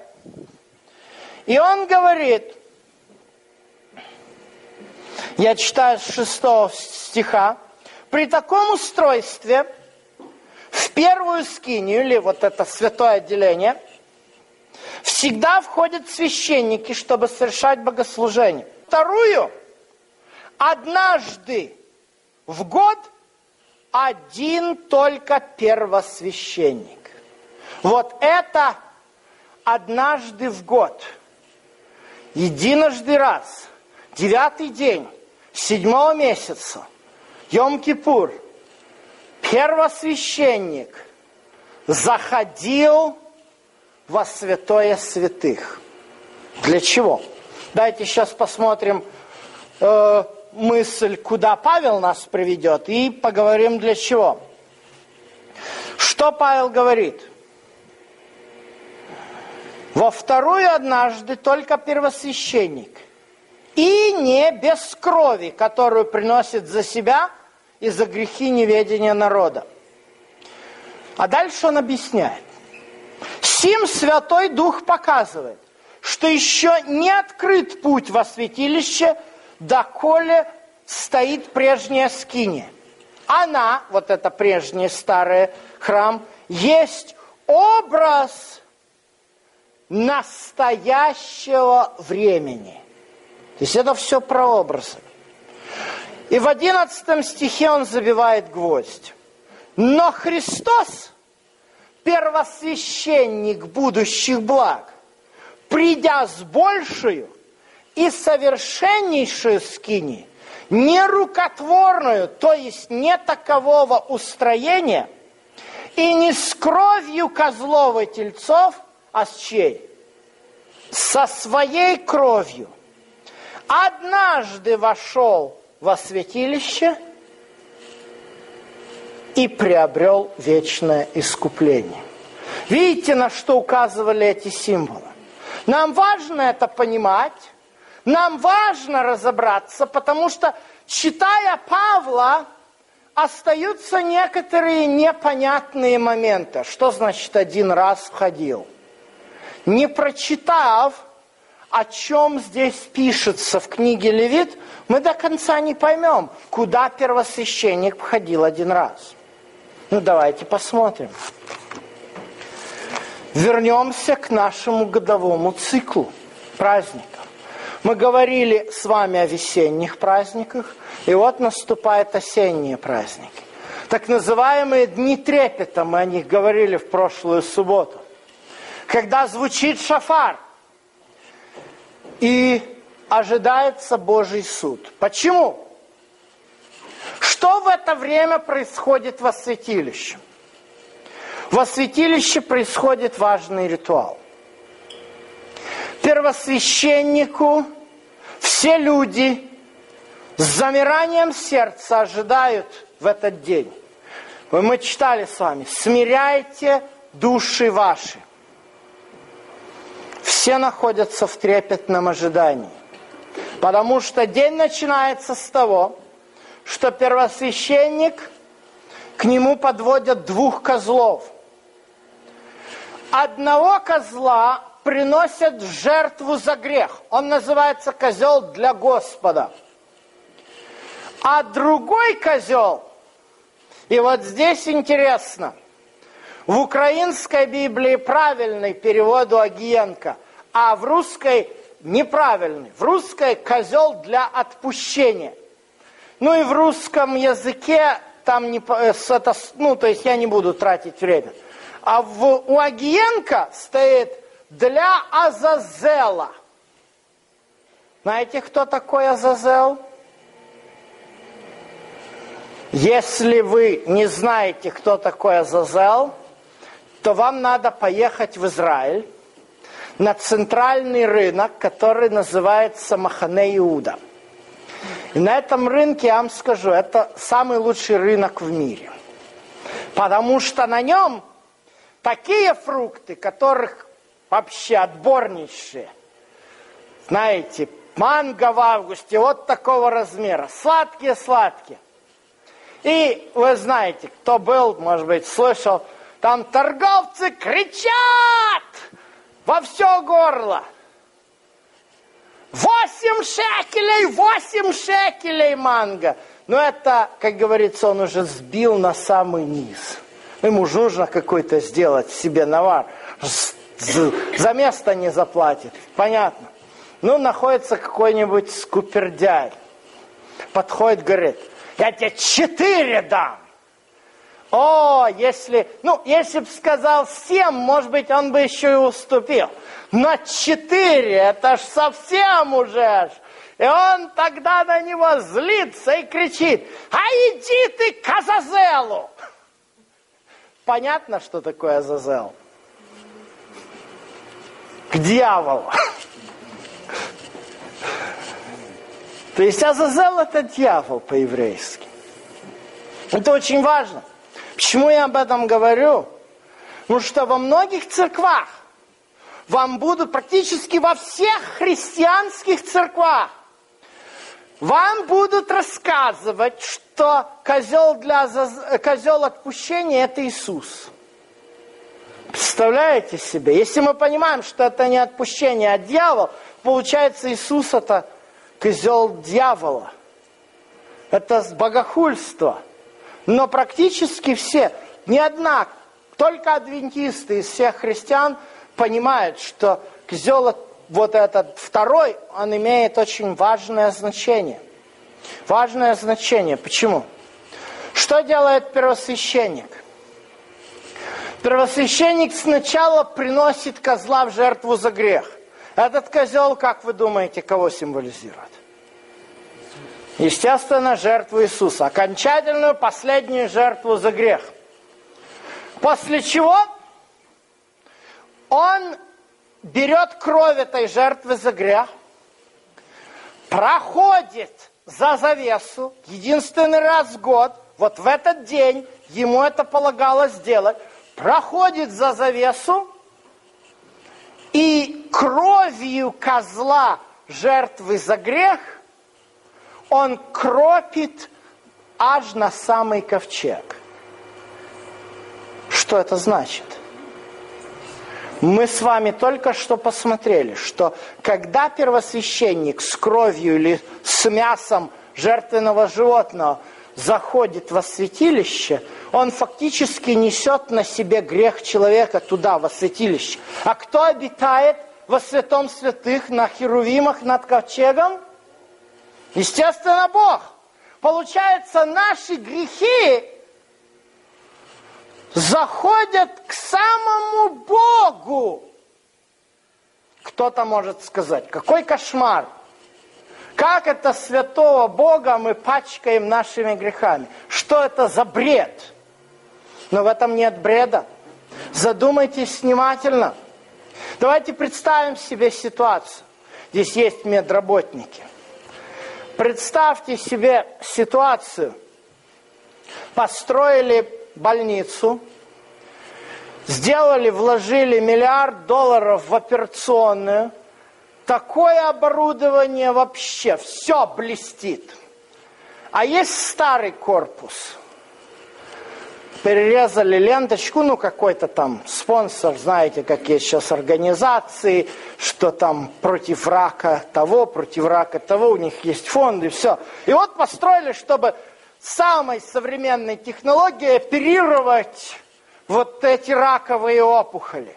И он говорит, я читаю с шестого стиха, при таком устройстве в первую скинию, или вот это святое отделение, всегда входят священники, чтобы совершать богослужение. Вторую, однажды в год один только первосвященник. Вот это однажды в год, единожды раз, девятый день седьмого месяца, Йом-Кипур, первосвященник заходил во святое святых. Для чего? Давайте сейчас посмотрим э, мысль, куда Павел нас приведет, и поговорим для чего. Что Павел говорит? Во вторую однажды только первосвященник, и не без крови, которую приносит за себя и за грехи неведения народа. А дальше он объясняет. Сим Святой Дух показывает, что еще не открыт путь во святилище, доколе стоит прежняя скиния. Она, вот это прежний старый храм, есть образ настоящего времени. То есть это все прообразы. И в одиннадцатом стихе он забивает гвоздь. Но Христос, первосвященник будущих благ, придя с большую и совершеннейшую скинию, не рукотворную, то есть не такового устроения, и не с кровью козлов и тельцов, а с чьей? Со своей кровью. Однажды вошел во святилище и приобрел вечное искупление. Видите, на что указывали эти символы? Нам важно это понимать, нам важно разобраться, потому что, читая Павла, остаются некоторые непонятные моменты. Что значит один раз входил? Не прочитав, о чем здесь пишется в книге Левит, мы до конца не поймем, куда первосвященник входил один раз. Ну, давайте посмотрим. Вернемся к нашему годовому циклу праздников. Мы говорили с вами о весенних праздниках, и вот наступают осенние праздники. Так называемые дни трепета, мы о них говорили в прошлую субботу. Когда звучит шафар, и ожидается Божий суд. Почему? Что в это время происходит во святилище? Во святилище происходит важный ритуал. Первосвященнику все люди с замиранием сердца ожидают в этот день. Мы читали с вами: «Смиряйте души ваши». Все находятся в трепетном ожидании. Потому что день начинается с того, что первосвященник, к нему подводят двух козлов. Одного козла приносят в жертву за грех. Он называется козел для Господа. А другой козел, и вот здесь интересно, в украинской Библии правильный перевод у Агиенко, а в русской неправильный. В русской козел для отпущения. Ну и в русском языке там не, это, ну то есть я не буду тратить время. А в, у Агиенко стоит для Азазела. Знаете, кто такой Азазел? Если вы не знаете, кто такой Азазел, то вам надо поехать в Израиль на центральный рынок, который называется Махане Иуда. И на этом рынке, я вам скажу, это самый лучший рынок в мире. Потому что на нем такие фрукты, которых вообще отборнейшие. Знаете, манго в августе вот такого размера. Сладкие-сладкие. И вы знаете, кто был, может быть, слышал, там торговцы кричат во все горло. Восемь шекелей, восемь шекелей манго. Но это, как говорится, он уже сбил на самый низ. Ему же нужно какой-то сделать себе навар. За место не заплатит. Понятно. Ну, находится какой-нибудь скупердяй. Подходит, говорит: я тебе четыре дам. О, если, ну, если бы сказал семь, может быть, он бы еще и уступил. Но четыре, это ж совсем уже ж. И он тогда на него злится и кричит: а иди ты к Азазелу. Понятно, что такое Азазел? К дьяволу. То есть Азазел — это дьявол по-еврейски. Это очень важно. Почему я об этом говорю? Потому что во многих церквах вам будут, практически во всех христианских церквах, вам будут рассказывать, что козел, для, козел отпущения – это Иисус. Представляете себе? Если мы понимаем, что это не отпущение, а дьявол, получается, Иисус – это козел дьявола. Это богохульство. Но практически все, ни одна, только адвентисты из всех христиан понимают, что козел, вот этот второй, он имеет очень важное значение. Важное значение. Почему? Что делает первосвященник? Первосвященник сначала приносит козла в жертву за грех. Этот козел, как вы думаете, кого символизирует? Естественно, жертву Иисуса. Окончательную, последнюю жертву за грех. После чего он берет кровь этой жертвы за грех, проходит за завесу, единственный раз в год, вот в этот день ему это полагалось сделать, проходит за завесу и кровью козла жертвы за грех он кропит аж на самый ковчег. Что это значит? Мы с вами только что посмотрели, что когда первосвященник с кровью или с мясом жертвенного животного заходит во святилище, он фактически несет на себе грех человека туда, во святилище. А кто обитает во святом святых на херувимах над ковчегом? Естественно, Бог. Получается, наши грехи заходят к самому Богу. Кто-то может сказать, какой кошмар. Как это святого Бога мы пачкаем нашими грехами? Что это за бред? Но в этом нет бреда. Задумайтесь внимательно. Давайте представим себе ситуацию. Здесь есть медработники. Представьте себе ситуацию. Построили больницу, сделали, вложили миллиард долларов в операционную. Такое оборудование вообще, все блестит. А есть старый корпус. Перерезали ленточку, ну какой-то там спонсор, знаете, какие сейчас организации, что там против рака того, против рака того, у них есть фонды, все. И вот построили, чтобы самой современной технологией оперировать вот эти раковые опухоли.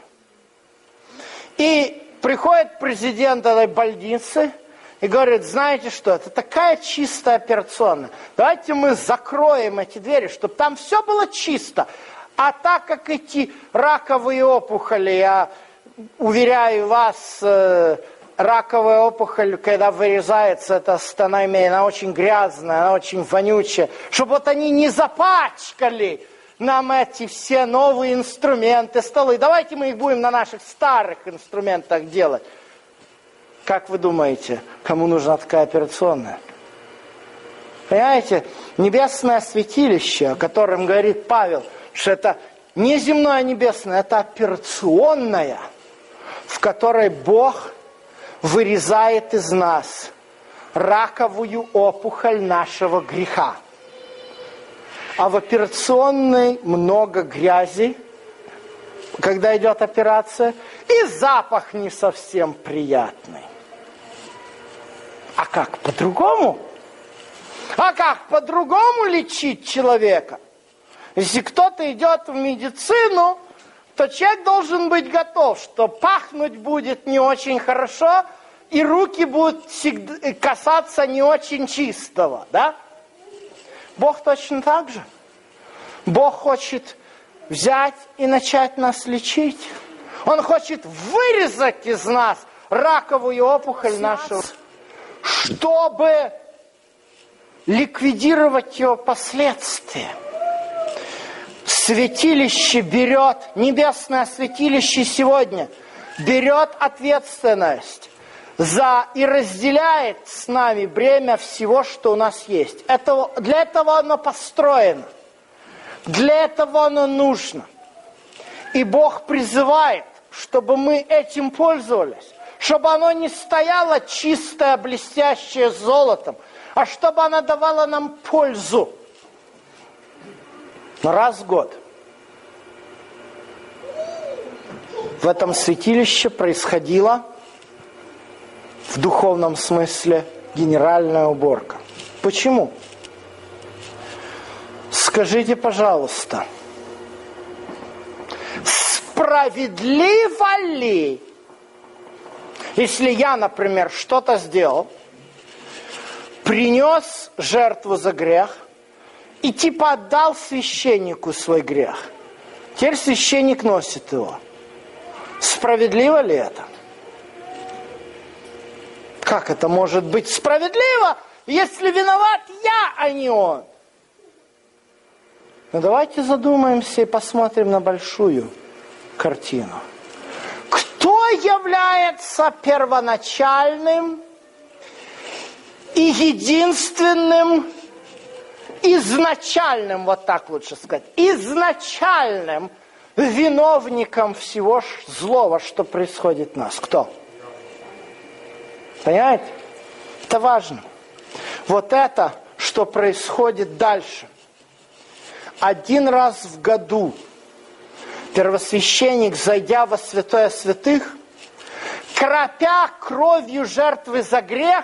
И приходит президент этой больницы и говорит, знаете что, это такая чистая операционная. Давайте мы закроем эти двери, чтобы там все было чисто. А так как эти раковые опухоли, я уверяю вас, раковая опухоль, когда вырезается, это она, она очень грязная, она очень вонючая. Чтобы вот они не запачкали нам эти все новые инструменты, столы. Давайте мы их будем на наших старых инструментах делать. Как вы думаете, кому нужна такая операционная? Понимаете, небесное святилище, о котором говорит Павел, что это не земное небесное, это операционная, в которой Бог вырезает из нас раковую опухоль нашего греха. А в операционной много грязи, когда идет операция, и запах не совсем приятный. А как по-другому? А как по-другому лечить человека? Если кто-то идет в медицину, то человек должен быть готов, что пахнуть будет не очень хорошо, и руки будут всегда касаться не очень чистого, да? Бог точно так же. Бог хочет взять и начать нас лечить. Он хочет вырезать из нас раковую опухоль нашего, чтобы ликвидировать ее последствия. Святилище берет, небесное святилище сегодня берет ответственность за и разделяет с нами бремя всего, что у нас есть. Это, для этого оно построено. Для этого оно нужно. И Бог призывает, чтобы мы этим пользовались. Чтобы оно не стояло чистое, блестящее золотом, а чтобы оно давало нам пользу. Раз в год. В этом святилище происходила в духовном смысле генеральная уборка. Почему? Скажите, пожалуйста, справедливо ли, если я, например, что-то сделал, принес жертву за грех и типа отдал священнику свой грех, теперь священник носит его. Справедливо ли это? Как это может быть справедливо, если виноват я, а не он? Но давайте задумаемся и посмотрим на большую картину. Кто является первоначальным и единственным, изначальным, вот так лучше сказать, изначальным виновником всего злого, что происходит в нас? Кто? Понимаете? Это важно. Вот это, что происходит дальше. Один раз в году первосвященник, зайдя во святое святых, кропя кровью жертвы за грех,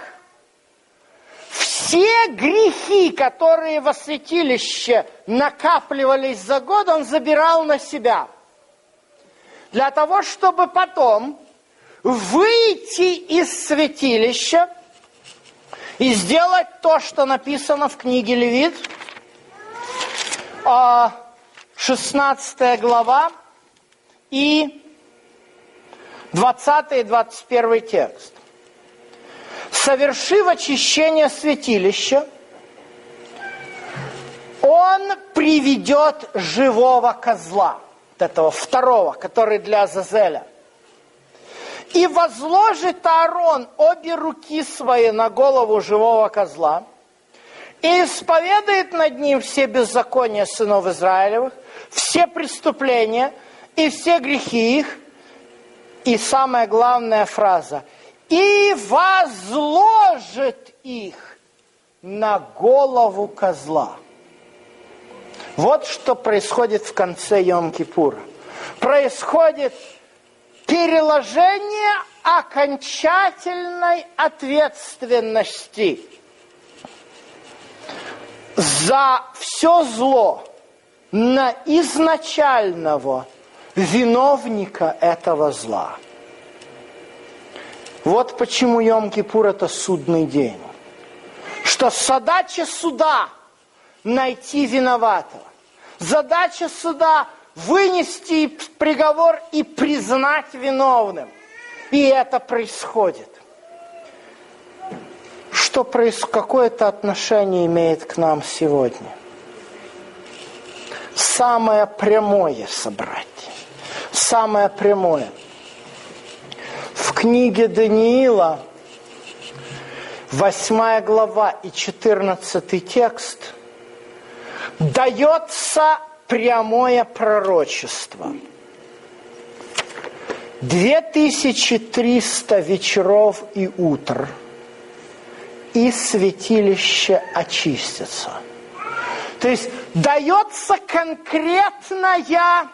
все грехи, которые во святилище накапливались за год, он забирал на себя. Для того, чтобы потом выйти из святилища и сделать то, что написано в книге Левит, шестнадцатая глава и двадцатый и двадцать первый текст. Совершив очищение святилища, он приведет живого козла, вот этого второго, который для Азазеля. И возложит Аарон обе руки свои на голову живого козла, и исповедает над ним все беззакония сынов Израилевых, все преступления и все грехи их. И самая главная фраза – и возложит их на голову козла. Вот что происходит в конце Йом-Кипура. Происходит переложение окончательной ответственности за все зло на изначального виновника этого зла. Вот почему Йом-Кипур – это судный день. Что задача суда – найти виноватого. Задача суда – вынести приговор и признать виновным. И это происходит. Что происходит? Какое это отношение имеет к нам сегодня? Самое прямое, собратья. Самое прямое. В книге Даниила, восьмая глава и четырнадцатый текст, дается прямое пророчество. Две тысячи триста вечеров и утр, и святилище очистится. То есть дается конкретная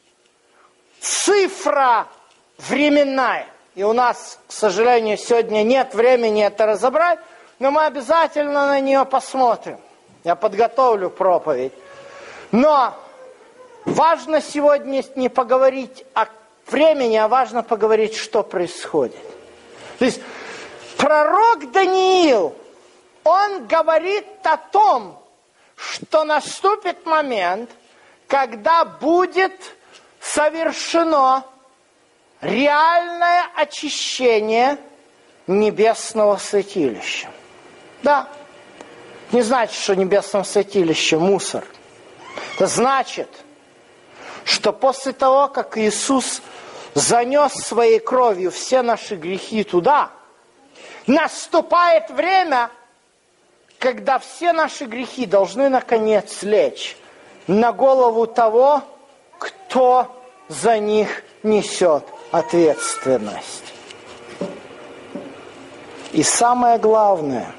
цифра временная. И у нас, к сожалению, сегодня нет времени это разобрать, но мы обязательно на нее посмотрим. Я подготовлю проповедь. Но важно сегодня не поговорить о времени, а важно поговорить, что происходит. То есть пророк Даниил, он говорит о том, что наступит момент, когда будет совершено реальное очищение небесного святилища. Да, не значит, что небесное святилище мусор. Это значит, что после того, как Иисус занес своей кровью все наши грехи туда, наступает время, когда все наши грехи должны наконец лечь на голову того, кто за них несет ответственность. И самое главное,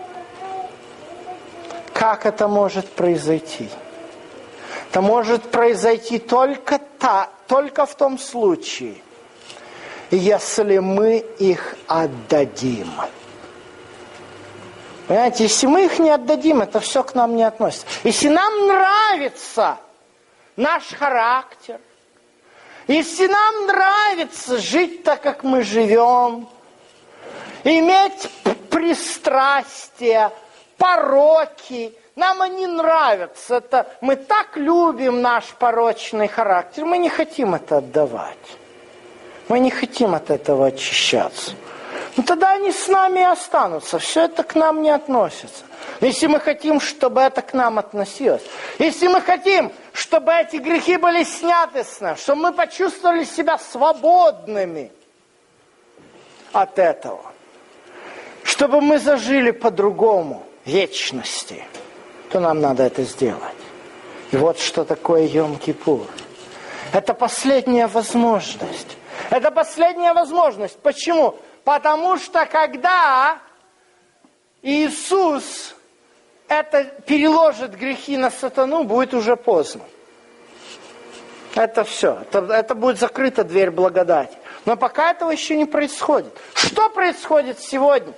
как это может произойти? Это может произойти только, та, только в том случае, если мы их отдадим. Понимаете, если мы их не отдадим, это все к нам не относится. Если нам нравится наш характер, если нам нравится жить так, как мы живем, иметь пристрастия, пороки, нам они нравятся. Это, мы так любим наш порочный характер, мы не хотим это отдавать. Мы не хотим от этого очищаться. Ну тогда они с нами и останутся. Все это к нам не относится. Если мы хотим, чтобы это к нам относилось, если мы хотим, чтобы эти грехи были сняты с нас, чтобы мы почувствовали себя свободными от этого, чтобы мы зажили по-другому в вечности, то нам надо это сделать. И вот что такое Йом-Кипур. Это последняя возможность. Это последняя возможность. Почему? Потому что когда Иисус это переложит грехи на сатану, будет уже поздно. Это все. Это, это будет закрыта дверь благодати. Но пока этого еще не происходит. Что происходит сегодня?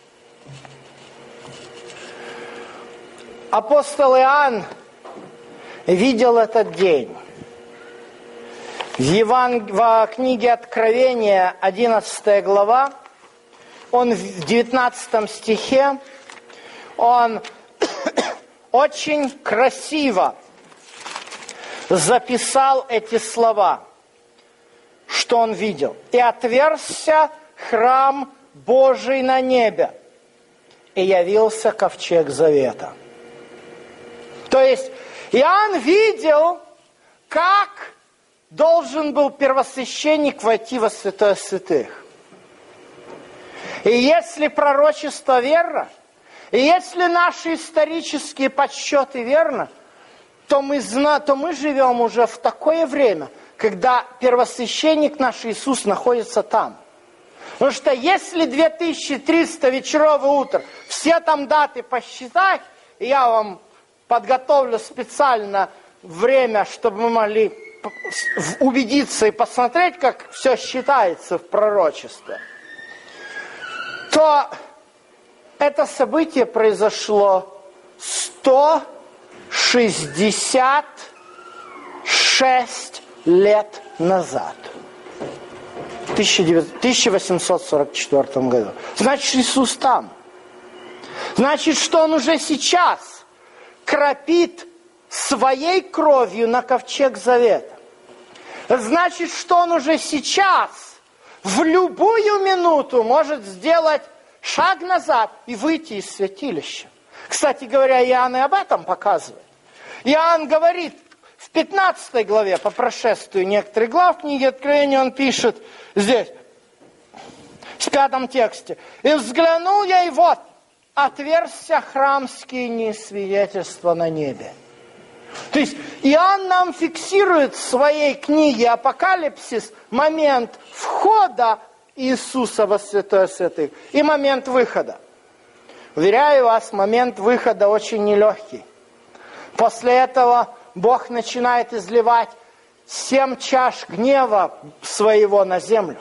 Апостол Иоанн видел этот день. В, Еван... в книге Откровения, одиннадцатая глава, он в девятнадцатом стихе, он очень красиво записал эти слова, что он видел. «И отверзся храм Божий на небе, и явился ковчег завета». То есть Иоанн видел, как должен был первосвященник войти во святое святых. И если пророчество верно, и если наши исторические подсчеты верны, то мы, зна, то мы живем уже в такое время, когда первосвященник наш Иисус находится там. Потому что если две тысячи триста вечеров и утр, все там даты посчитать, я вам подготовлю специально время, чтобы мы могли убедиться и посмотреть, как все считается в пророчестве, то это событие произошло сто шестьдесят шесть лет назад. В тысяча восемьсот сорок четвёртом году. Значит, Иисус там. Значит, что Он уже сейчас кропит своей кровью на ковчег завета. Значит, что Он уже сейчас, в любую минуту, может сделать шаг назад и выйти из святилища. Кстати говоря, Иоанн и об этом показывает. Иоанн говорит в пятнадцатой главе, по прошествию некоторых глав книги Откровения, он пишет здесь, в пятом тексте. «И взглянул я, и вот, отверзся храм скинии свидетельства на небе». То есть Иоанн нам фиксирует в своей книге «Апокалипсис» момент входа Иисуса во святое святых и момент выхода. Уверяю вас, момент выхода очень нелегкий. После этого Бог начинает изливать семь чаш гнева своего на землю.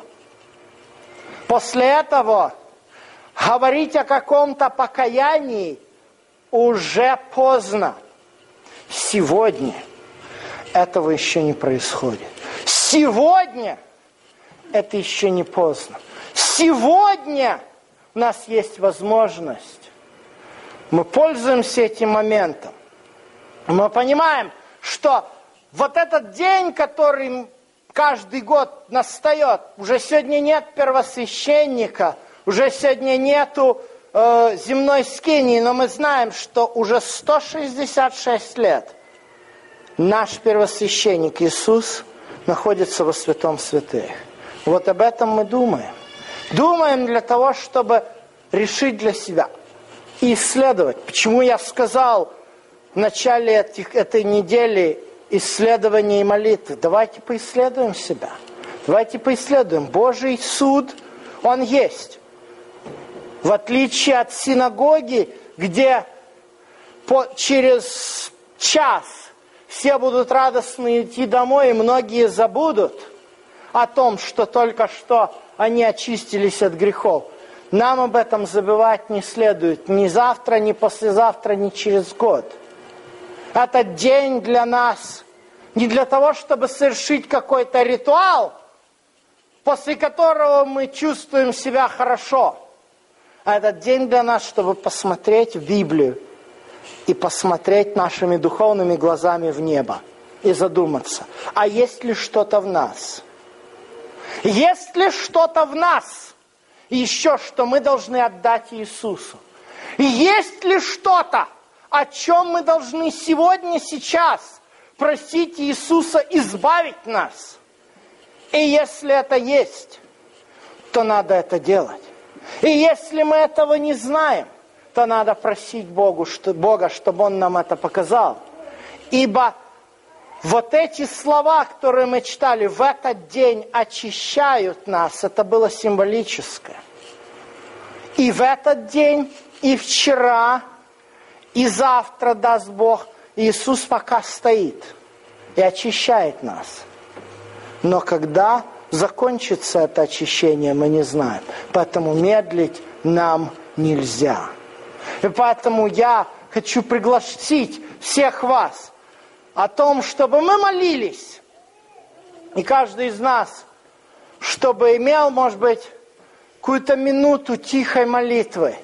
После этого говорить о каком-то покаянии уже поздно. Сегодня этого еще не происходит. Сегодня это еще не поздно. Сегодня у нас есть возможность. Мы пользуемся этим моментом. Мы понимаем, что вот этот день, который каждый год настает, уже сегодня нет первосвященника, уже сегодня нету э, земной скинии, но мы знаем, что уже сто шестьдесят шесть лет наш первосвященник Иисус находится во святом святых. Вот об этом мы думаем. Думаем для того, чтобы решить для себя и исследовать. Почему я сказал в начале этих, этой недели исследования и молитвы? Давайте поисследуем себя. Давайте поисследуем. Божий суд, он есть. В отличие от синагоги, где по, через час все будут радостно идти домой, и многие забудут о том, что только что они очистились от грехов. Нам об этом забывать не следует. Ни завтра, ни послезавтра, ни через год. Этот день для нас не для того, чтобы совершить какой-то ритуал, после которого мы чувствуем себя хорошо. А этот день для нас, чтобы посмотреть в Библию и посмотреть нашими духовными глазами в небо и задуматься, а есть ли что-то в нас? Есть ли что-то в нас еще, что мы должны отдать Иисусу? И есть ли что-то, о чем мы должны сегодня, сейчас просить Иисуса избавить нас? И если это есть, то надо это делать. И если мы этого не знаем, то надо просить Богу, что, Бога, чтобы Он нам это показал. Ибо вот эти слова, которые мы читали, в этот день очищают нас, это было символическое. И в этот день, и вчера, и завтра, даст Бог, Иисус пока стоит и очищает нас. Но когда закончится это очищение, мы не знаем. Поэтому медлить нам нельзя. И поэтому я хочу пригласить всех вас о том, чтобы мы молились. И каждый из нас, чтобы имел, может быть, какую-то минуту тихой молитвы.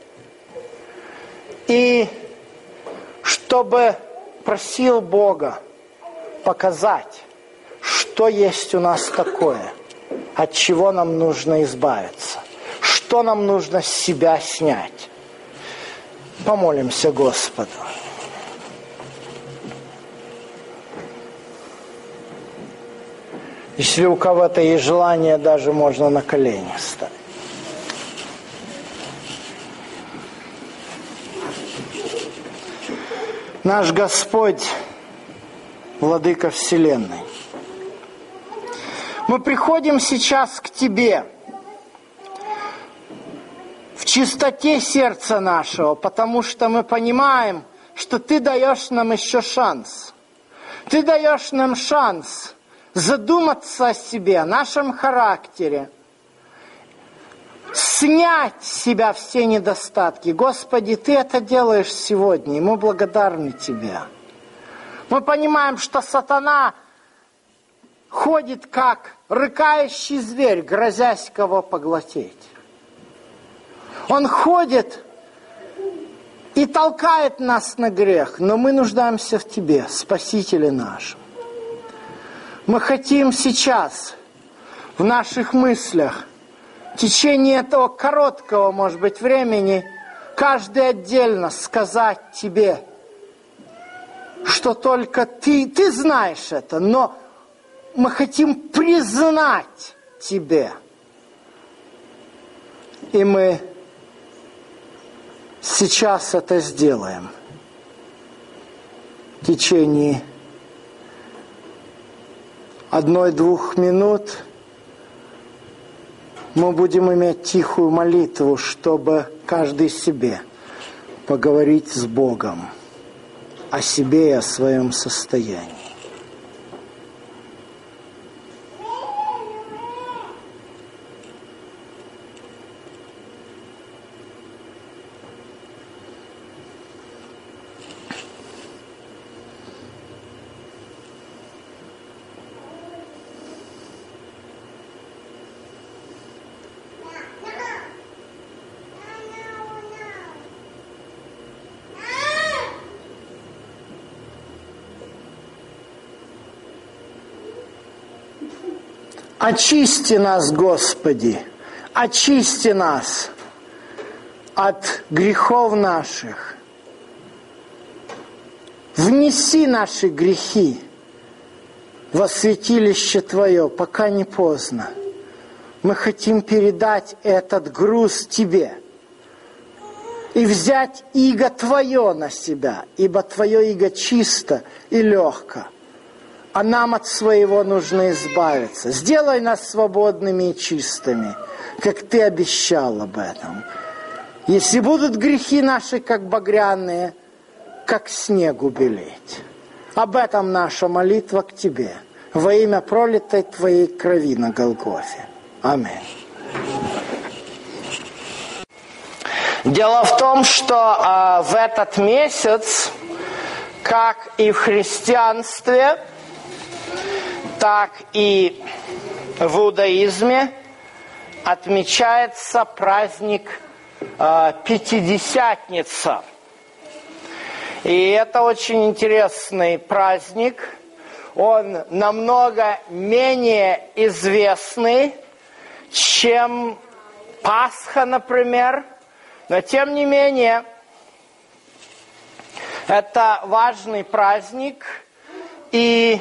И чтобы просил Бога показать, что есть у нас такое, от чего нам нужно избавиться, что нам нужно с себя снять. Помолимся Господу. Если у кого-то есть желание, даже можно на колени встать. Наш Господь, Владыка Вселенной, мы приходим сейчас к Тебе в чистоте сердца нашего, потому что мы понимаем, что Ты даешь нам еще шанс. Ты даешь нам шанс задуматься о себе, о нашем характере, снять с себя все недостатки. Господи, Ты это делаешь сегодня, и мы благодарны Тебе. Мы понимаем, что сатана ходит как рыкающий зверь, грозясь кого поглотить. Он ходит и толкает нас на грех, но мы нуждаемся в Тебе, Спасителе наш. Мы хотим сейчас в наших мыслях в течение этого короткого, может быть, времени каждый отдельно сказать Тебе, что только Ты, Ты знаешь это, но мы хотим признать Тебе. И мы сейчас это сделаем в течение одной-двух минут. Мы будем иметь тихую молитву, чтобы каждый себе поговорить с Богом о себе и о своем состоянии. Очисти нас, Господи, очисти нас от грехов наших. Внеси наши грехи во святилище Твое, пока не поздно. Мы хотим передать этот груз Тебе и взять иго Твое на себя, ибо Твое иго чисто и легко. А нам от своего нужно избавиться. Сделай нас свободными и чистыми, как Ты обещал об этом. Если будут грехи наши, как багряные, как снегу белеть. Об этом наша молитва к Тебе, во имя пролитой Твоей крови на Голгофе. Аминь. Дело в том, что э, в этот месяц, как и в христианстве, так и в иудаизме отмечается праздник э, Пятидесятница. И это очень интересный праздник. Он намного менее известный, чем Пасха, например. Но тем не менее, это важный праздник. И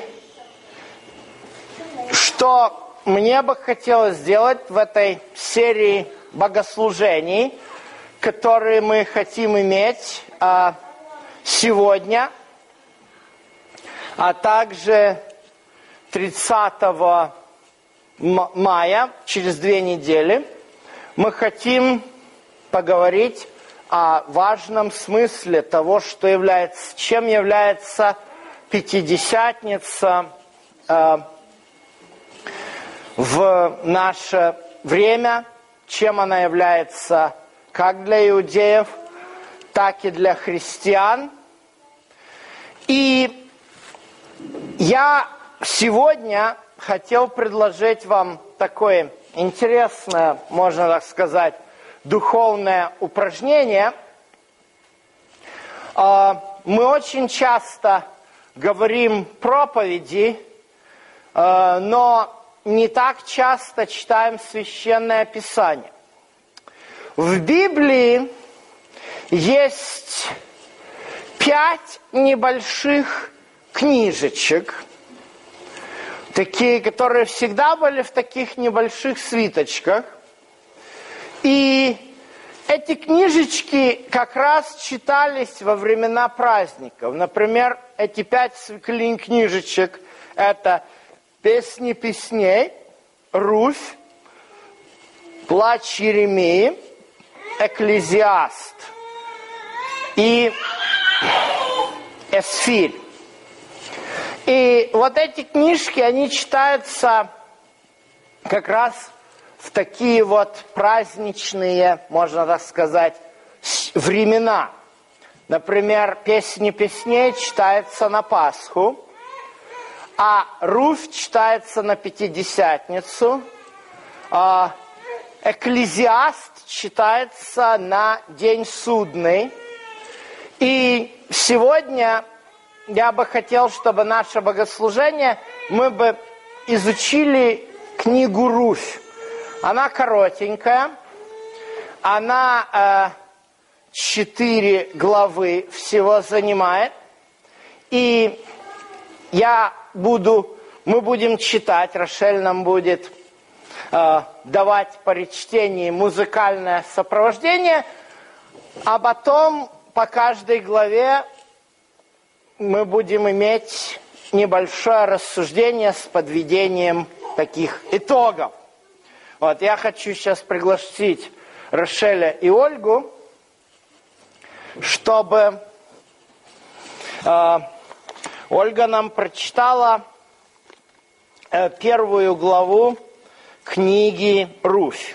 что мне бы хотелось сделать в этой серии богослужений, которые мы хотим иметь а, сегодня, а также тридцатого мая, через две недели, мы хотим поговорить о важном смысле того, что является, чем является Пятидесятница э, в наше время, чем она является как для иудеев, так и для христиан. И я сегодня хотел предложить вам такое интересное, можно так сказать, духовное упражнение. Мы очень часто говорим проповеди, но не так часто читаем Священное Писание. В Библии есть пять небольших книжечек, такие, которые всегда были в таких небольших свиточках. И эти книжечки как раз читались во времена праздников. Например, эти пять книжечек – это «Песни песней», «Руфь», «Плач Иеремии», «Экклезиаст» и «Эсфирь». И вот эти книжки, они читаются как раз в такие вот праздничные, можно так сказать, времена. Например, «Песни песней» читается на Пасху, а «Руфь» читается на Пятидесятницу, а «Экклезиаст» читается на День Судный. И сегодня я бы хотел, чтобы наше богослужение, мы бы изучили книгу «Руфь». Она коротенькая, она э, четыре главы всего занимает, и я буду, мы будем читать, Рошель нам будет э, давать при чтении музыкальное сопровождение, а потом по каждой главе мы будем иметь небольшое рассуждение с подведением таких итогов. Вот, я хочу сейчас пригласить Рошеля и Ольгу, чтобы э, Ольга нам прочитала э, первую главу книги «Руфь».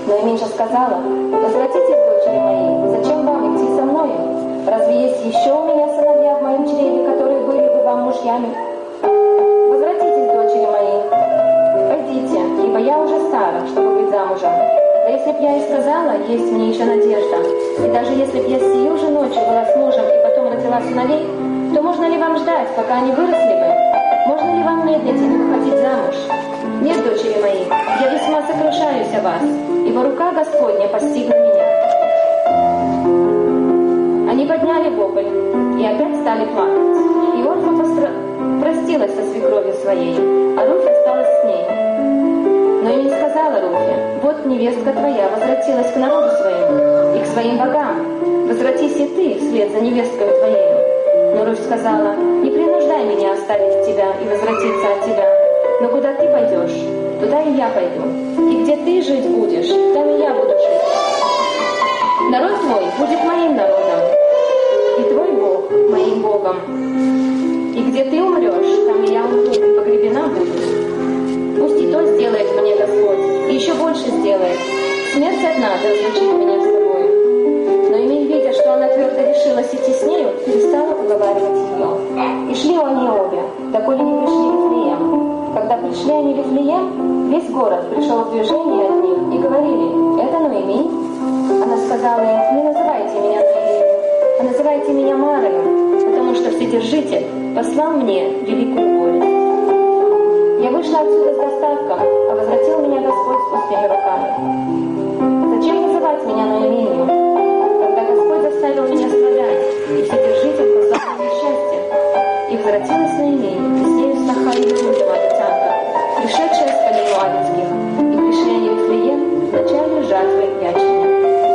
Но Именьша сказала: возвратитесь, дочери мои, зачем вам идти со мною? Разве есть еще у меня сыновья в моем чреве, которые были бы вам мужьями? Возвратитесь, дочери мои, пойдите, ибо я уже стара, чтобы быть замужем. Да если б я и сказала, есть мне еще надежда, и даже если б я сию же ночью была с мужем и потом родила сыновей, то можно ли вам ждать, пока они выросли бы? Можно ли вам медлить и не выходить замуж? Нет, дочери мои, я весьма сокрушаюсь о вас, ибо рука Господня постигла меня. Они подняли вопль и опять стали плакать. И Орфа постро... простилась со свекровью своей, а Руфь осталась с ней. Но и не сказала Руфе: вот невестка твоя возвратилась к народу своему и к своим богам. Возвратись и ты вслед за невесткой твоей. Но Руфь сказала: не принуждай меня оставить тебя и возвратиться от тебя. Но куда ты пойдешь, туда и я пойду. И где ты жить будешь, там и я буду жить. Народ твой будет моим народом, и твой Бог моим Богом. И где ты умрешь, там и я умру, и погребена буду. Пусть и то сделает мне Господь, и еще больше сделает. Смерть одна да разлучит меня с тобой. Но Эмиль, видя, что она твердо решилась идти с нею, перестала уговаривать ее. И шли они обе, доколе не пришли в Вифлеем. Когда пришли они в Вифлеем, весь город пришел в движение от них и говорили: это Ноэми? Она сказала им: не называйте меня Ноэми, а называйте меня Марою, потому что Вседержитель послал мне великую болезнь. Я вышла отсюда с достатком, а возвратил меня Господь с пустыми руками. Зачем называть меня Ноэмию, когда Господь заставил меня страдать, и Вседержитель послал мне счастье? И возвратилась Ноэми, и с нею сноха Елизавета, Моавитянка, пришедшая с полей Моавитских, и пришли они в Вифлеем в начале жатвы ячменя.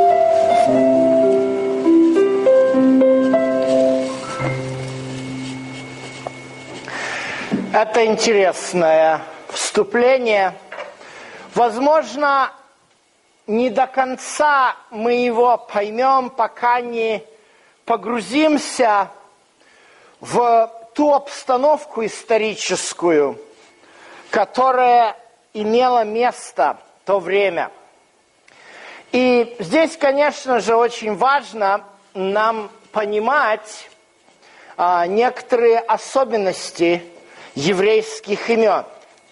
Это интересное вступление. Возможно, не до конца мы его поймем, пока не погрузимся в ту обстановку историческую, которая имела место в то время. И здесь, конечно же, очень важно нам понимать а, некоторые особенности еврейских имен.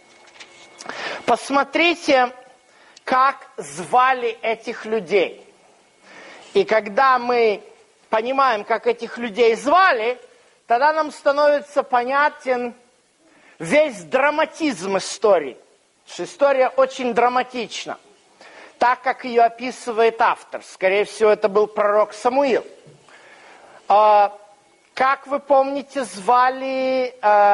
Посмотрите, как звали этих людей. И когда мы понимаем, как этих людей звали, тогда нам становится понятен весь драматизм истории. Что история очень драматична, так как ее описывает автор. Скорее всего, это был пророк Самуил. Как вы помните, звали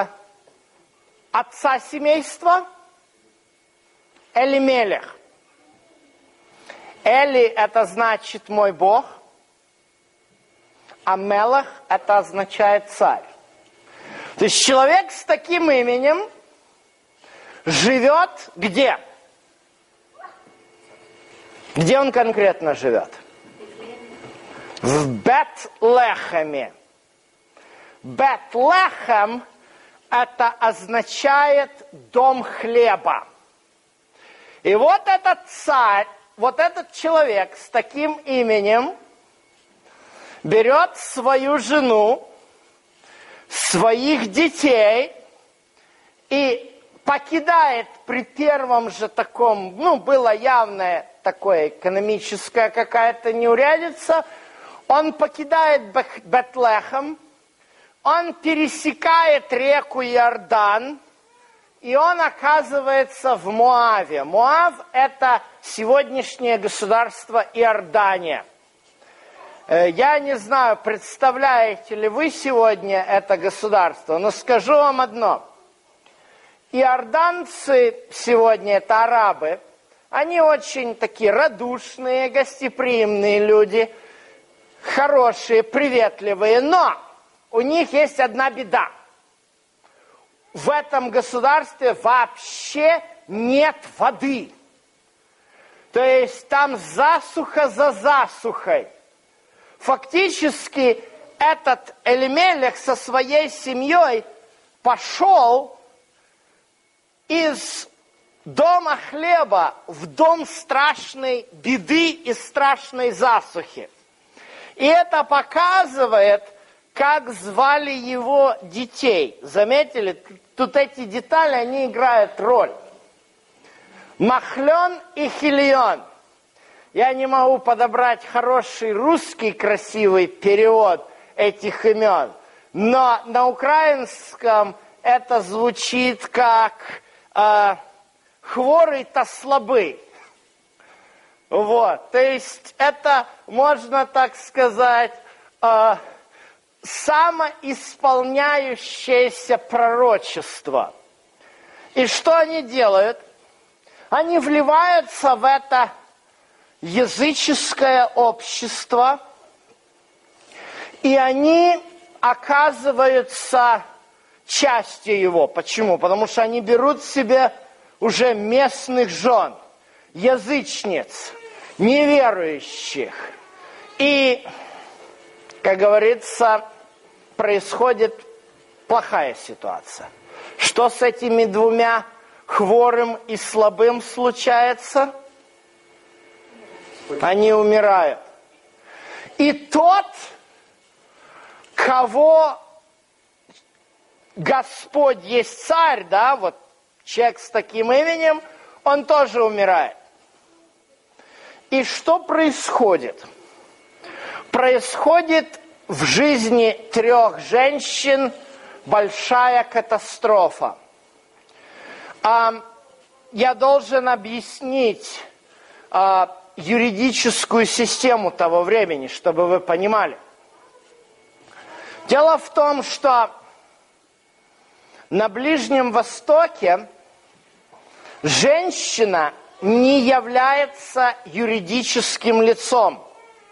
отца семейства? Элимелех. Эли – это значит «мой Бог», а Мелах – это означает «царь». То есть человек с таким именем живет где? Где он конкретно живет? В Бет-Лехеме. Бет-Лехем – это означает «дом хлеба». И вот этот царь, вот этот человек с таким именем берет свою жену, своих детей и покидает при первом же таком, ну, было явное такое экономическая какая-то неурядица, он покидает Бет-Лехем, он пересекает реку Иордан, и он оказывается в Моаве. Моав – это сегодняшнее государство Иордания. Я не знаю, представляете ли вы сегодня это государство, но скажу вам одно. Иорданцы сегодня – это арабы. Они очень такие радушные, гостеприимные люди, хорошие, приветливые, но у них есть одна беда. В этом государстве вообще нет воды. То есть там засуха за засухой. Фактически этот Элимелех со своей семьей пошел из дома хлеба в дом страшной беды и страшной засухи. И это показывает, как звали его детей. Заметили, тут эти детали, они играют роль. Махлен и Хилион. Я не могу подобрать хороший русский красивый перевод этих имен, но на украинском это звучит как э, «хворый-то слабый». Вот, то есть это, можно так сказать, э, самоисполняющееся пророчество. И что они делают? Они вливаются в это языческое общество, и они оказываются частью его. Почему? Потому что они берут себе уже местных жен, язычниц, неверующих. И, как говорится, происходит плохая ситуация. Что с этими двумя хворым и слабым случается? Они умирают. И тот, кого Господь есть царь, да, вот человек с таким именем, он тоже умирает. И что происходит? Происходит в жизни трех женщин большая катастрофа. А, я должен объяснить а, юридическую систему того времени, чтобы вы понимали. Дело в том, что на Ближнем Востоке женщина не является юридическим лицом.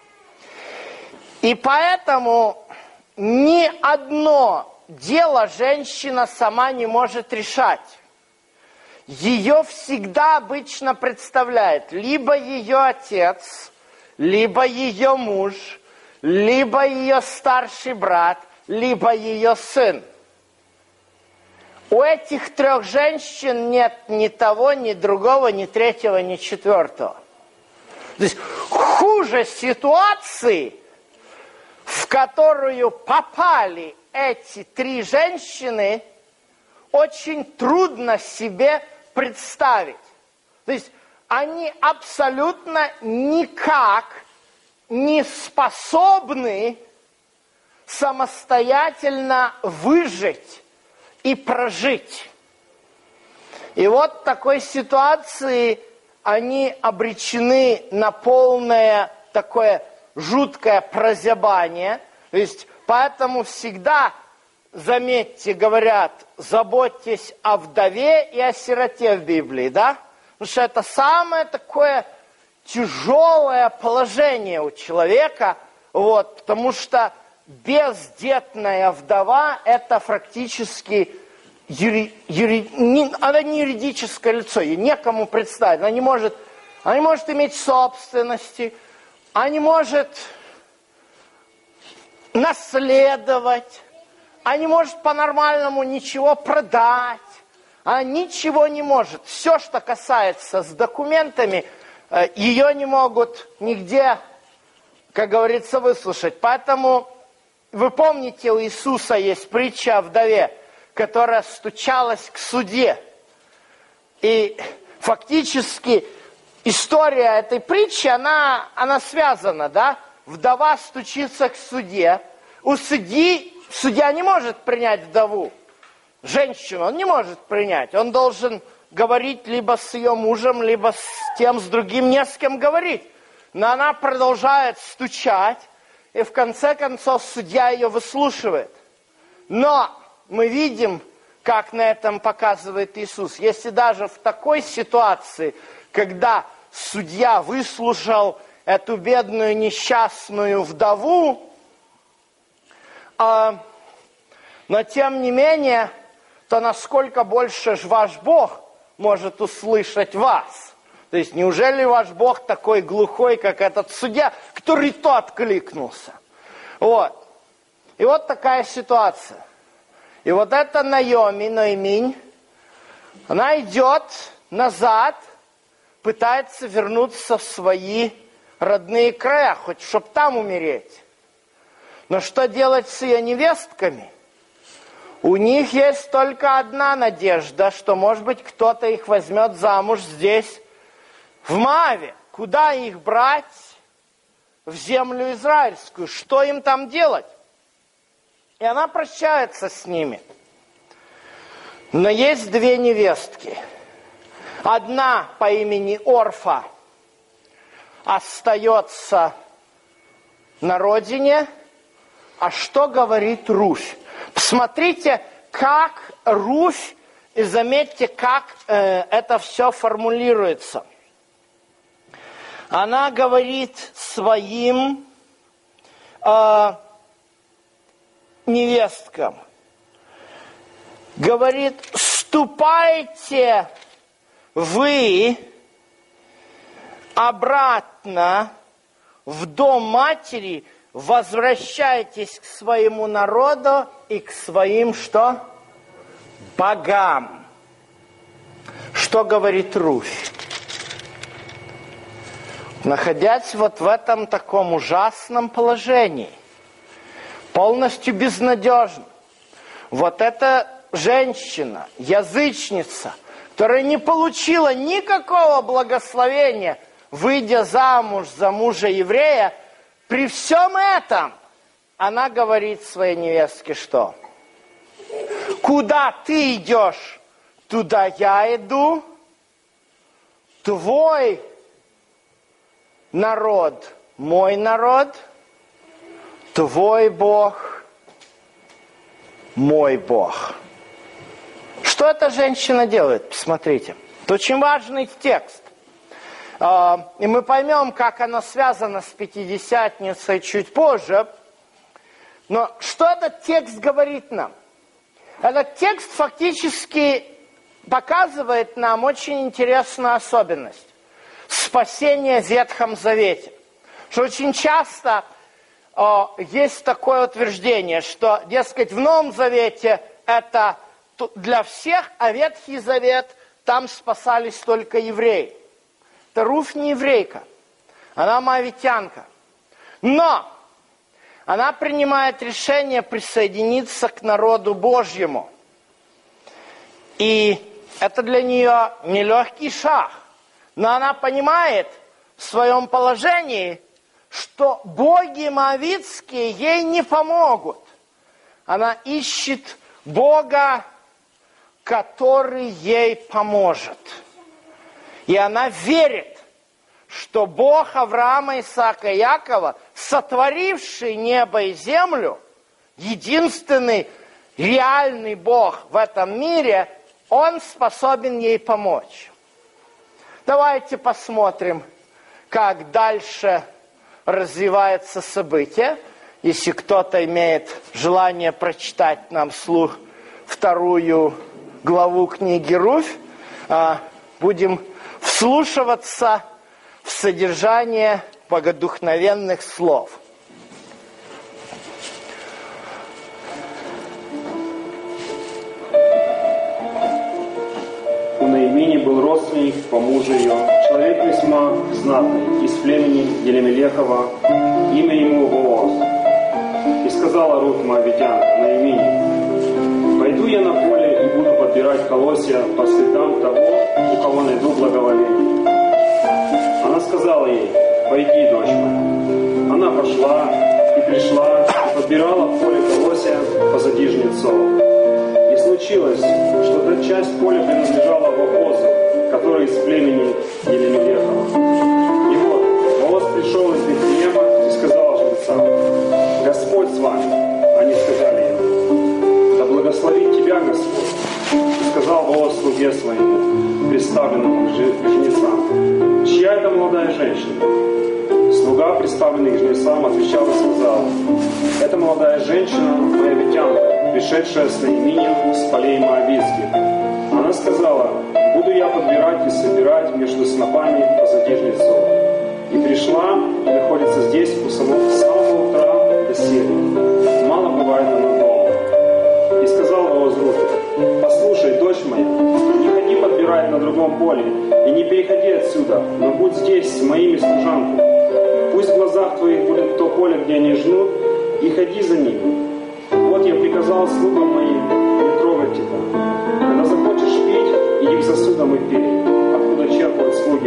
И поэтому ни одно дело женщина сама не может решать. Ее всегда обычно представляет либо ее отец, либо ее муж, либо ее старший брат, либо ее сын. У этих трех женщин нет ни того, ни другого, ни третьего, ни четвертого. То есть хуже ситуации, в которую попали эти три женщины, очень трудно себе представить. То есть они абсолютно никак не способны самостоятельно выжить и прожить. И вот в такой ситуации они обречены на полное такое жуткое прозябание. То есть поэтому всегда, заметьте, говорят, заботьтесь о вдове и о сироте в Библии, да? Потому что это самое такое тяжелое положение у человека, вот, потому что бездетная вдова – это фактически юри, юри, не, она не юридическое лицо, ей некому представить, она не может, она не может иметь собственности, она не может наследовать, она не может по-нормальному ничего продать, она ничего не может. Все, что касается с документами, ее не могут нигде, как говорится, выслушать. Поэтому вы помните, у Иисуса есть притча о вдове, которая стучалась к судье. И фактически история этой притчи, она, она связана, да? Вдова стучится к судье. У судьи, судья не может принять вдову, женщину, он не может принять. Он должен говорить либо с ее мужем, либо с тем, с другим, не с кем говорить. Но она продолжает стучать, и в конце концов судья ее выслушивает. Но мы видим, как на этом показывает Иисус. Если даже в такой ситуации, когда судья выслушал эту бедную несчастную вдову, э, но тем не менее, то насколько больше ж ваш Бог может услышать вас? То есть неужели ваш Бог такой глухой, как этот судья, который то откликнулся? Вот. И вот такая ситуация. И вот эта Наоми, Ноэминь, Она идет назад, пытается вернуться в свои родные края, хоть чтоб там умереть. Но что делать с ее невестками? У них есть только одна надежда, что, может быть, кто-то их возьмет замуж здесь, в Моаве. Куда их брать? В землю израильскую. Что им там делать? И она прощается с ними. Но есть две невестки. Одна по имени Орфа остается на родине. А что говорит Руфь? Посмотрите, как Руфь, и заметьте, как э, это все формулируется. Она говорит своим э, невесткам, говорит: ступайте вы обратно в дом матери, возвращайтесь к своему народу и к своим что? Богам. Что говорит Руфь? Находясь вот в этом таком ужасном положении, полностью безнадежно, вот эта женщина, язычница, которая не получила никакого благословения, выйдя замуж за мужа еврея, при всем этом она говорит своей невестке, что? Куда ты идешь, туда я иду. Твой народ, мой народ. Твой Бог, мой Бог. Что эта женщина делает? Посмотрите. Это очень важный текст. И мы поймем, как оно связано с Пятидесятницей чуть позже. Но что этот текст говорит нам? Этот текст фактически показывает нам очень интересную особенность спасения в Ветхом Завете. Что очень часто о, есть такое утверждение, что, дескать, в Новом Завете это для всех, а Ветхий Завет, там спасались только евреи. Это Руфь не еврейка, она моавитянка. Но она принимает решение присоединиться к народу Божьему. И это для нее нелегкий шаг. Но она понимает в своем положении, что боги моавитские ей не помогут. Она ищет Бога, который ей поможет. И она верит, что Бог Авраама, Исаака и Якова, сотворивший небо и землю, единственный реальный Бог в этом мире, Он способен ей помочь. Давайте посмотрим, как дальше развивается событие. Если кто-то имеет желание прочитать нам вслух вторую главу книги Руфь, будем вслушиваться в содержание богодухновенных слов. У Наимини был родственник по мужу ее, человек весьма знатный, из племени Елемелехова, имя ему Бооз. И сказала Рут моавитянка Наимини: пойду я на поле и буду подбирать колосья по следам того, у кого найду благоволение. Она сказала ей: пойди, дочь моя. Она пошла и пришла, и подбирала в поле колосья позади жнецов. И случилось, что та часть поля принадлежала Боозу, который из племени Елемелехова. И вот Бооз пришел из Вифлеема и сказал жнецам: Господь с вами. Они сказали ему: да благословит тебя Господь. И сказал Бооз слуге своему, представленному к жнецам: чья это молодая женщина? Слуга, представленный к жнецам, отвечал и сказал: это молодая женщина, моавитянка, пришедшая с Наиминем с полей моавитских. Она сказала: буду я подбирать и собирать между снопами позади жнецов. И пришла, и находится здесь у самого, с самого утра до сели. Мало бывает она дома. И сказал Бооз Руфе: «Послушай, дочь моя, не ходи подбирать на другом поле, и не переходи отсюда, но будь здесь с моими служанками. Пусть в глазах твоих будет то поле, где они жнут, и ходи за ними. Вот я приказал слугам моим не трогать тебя. Когда захочешь пить, иди к сосудам и пей, откуда черпают слуги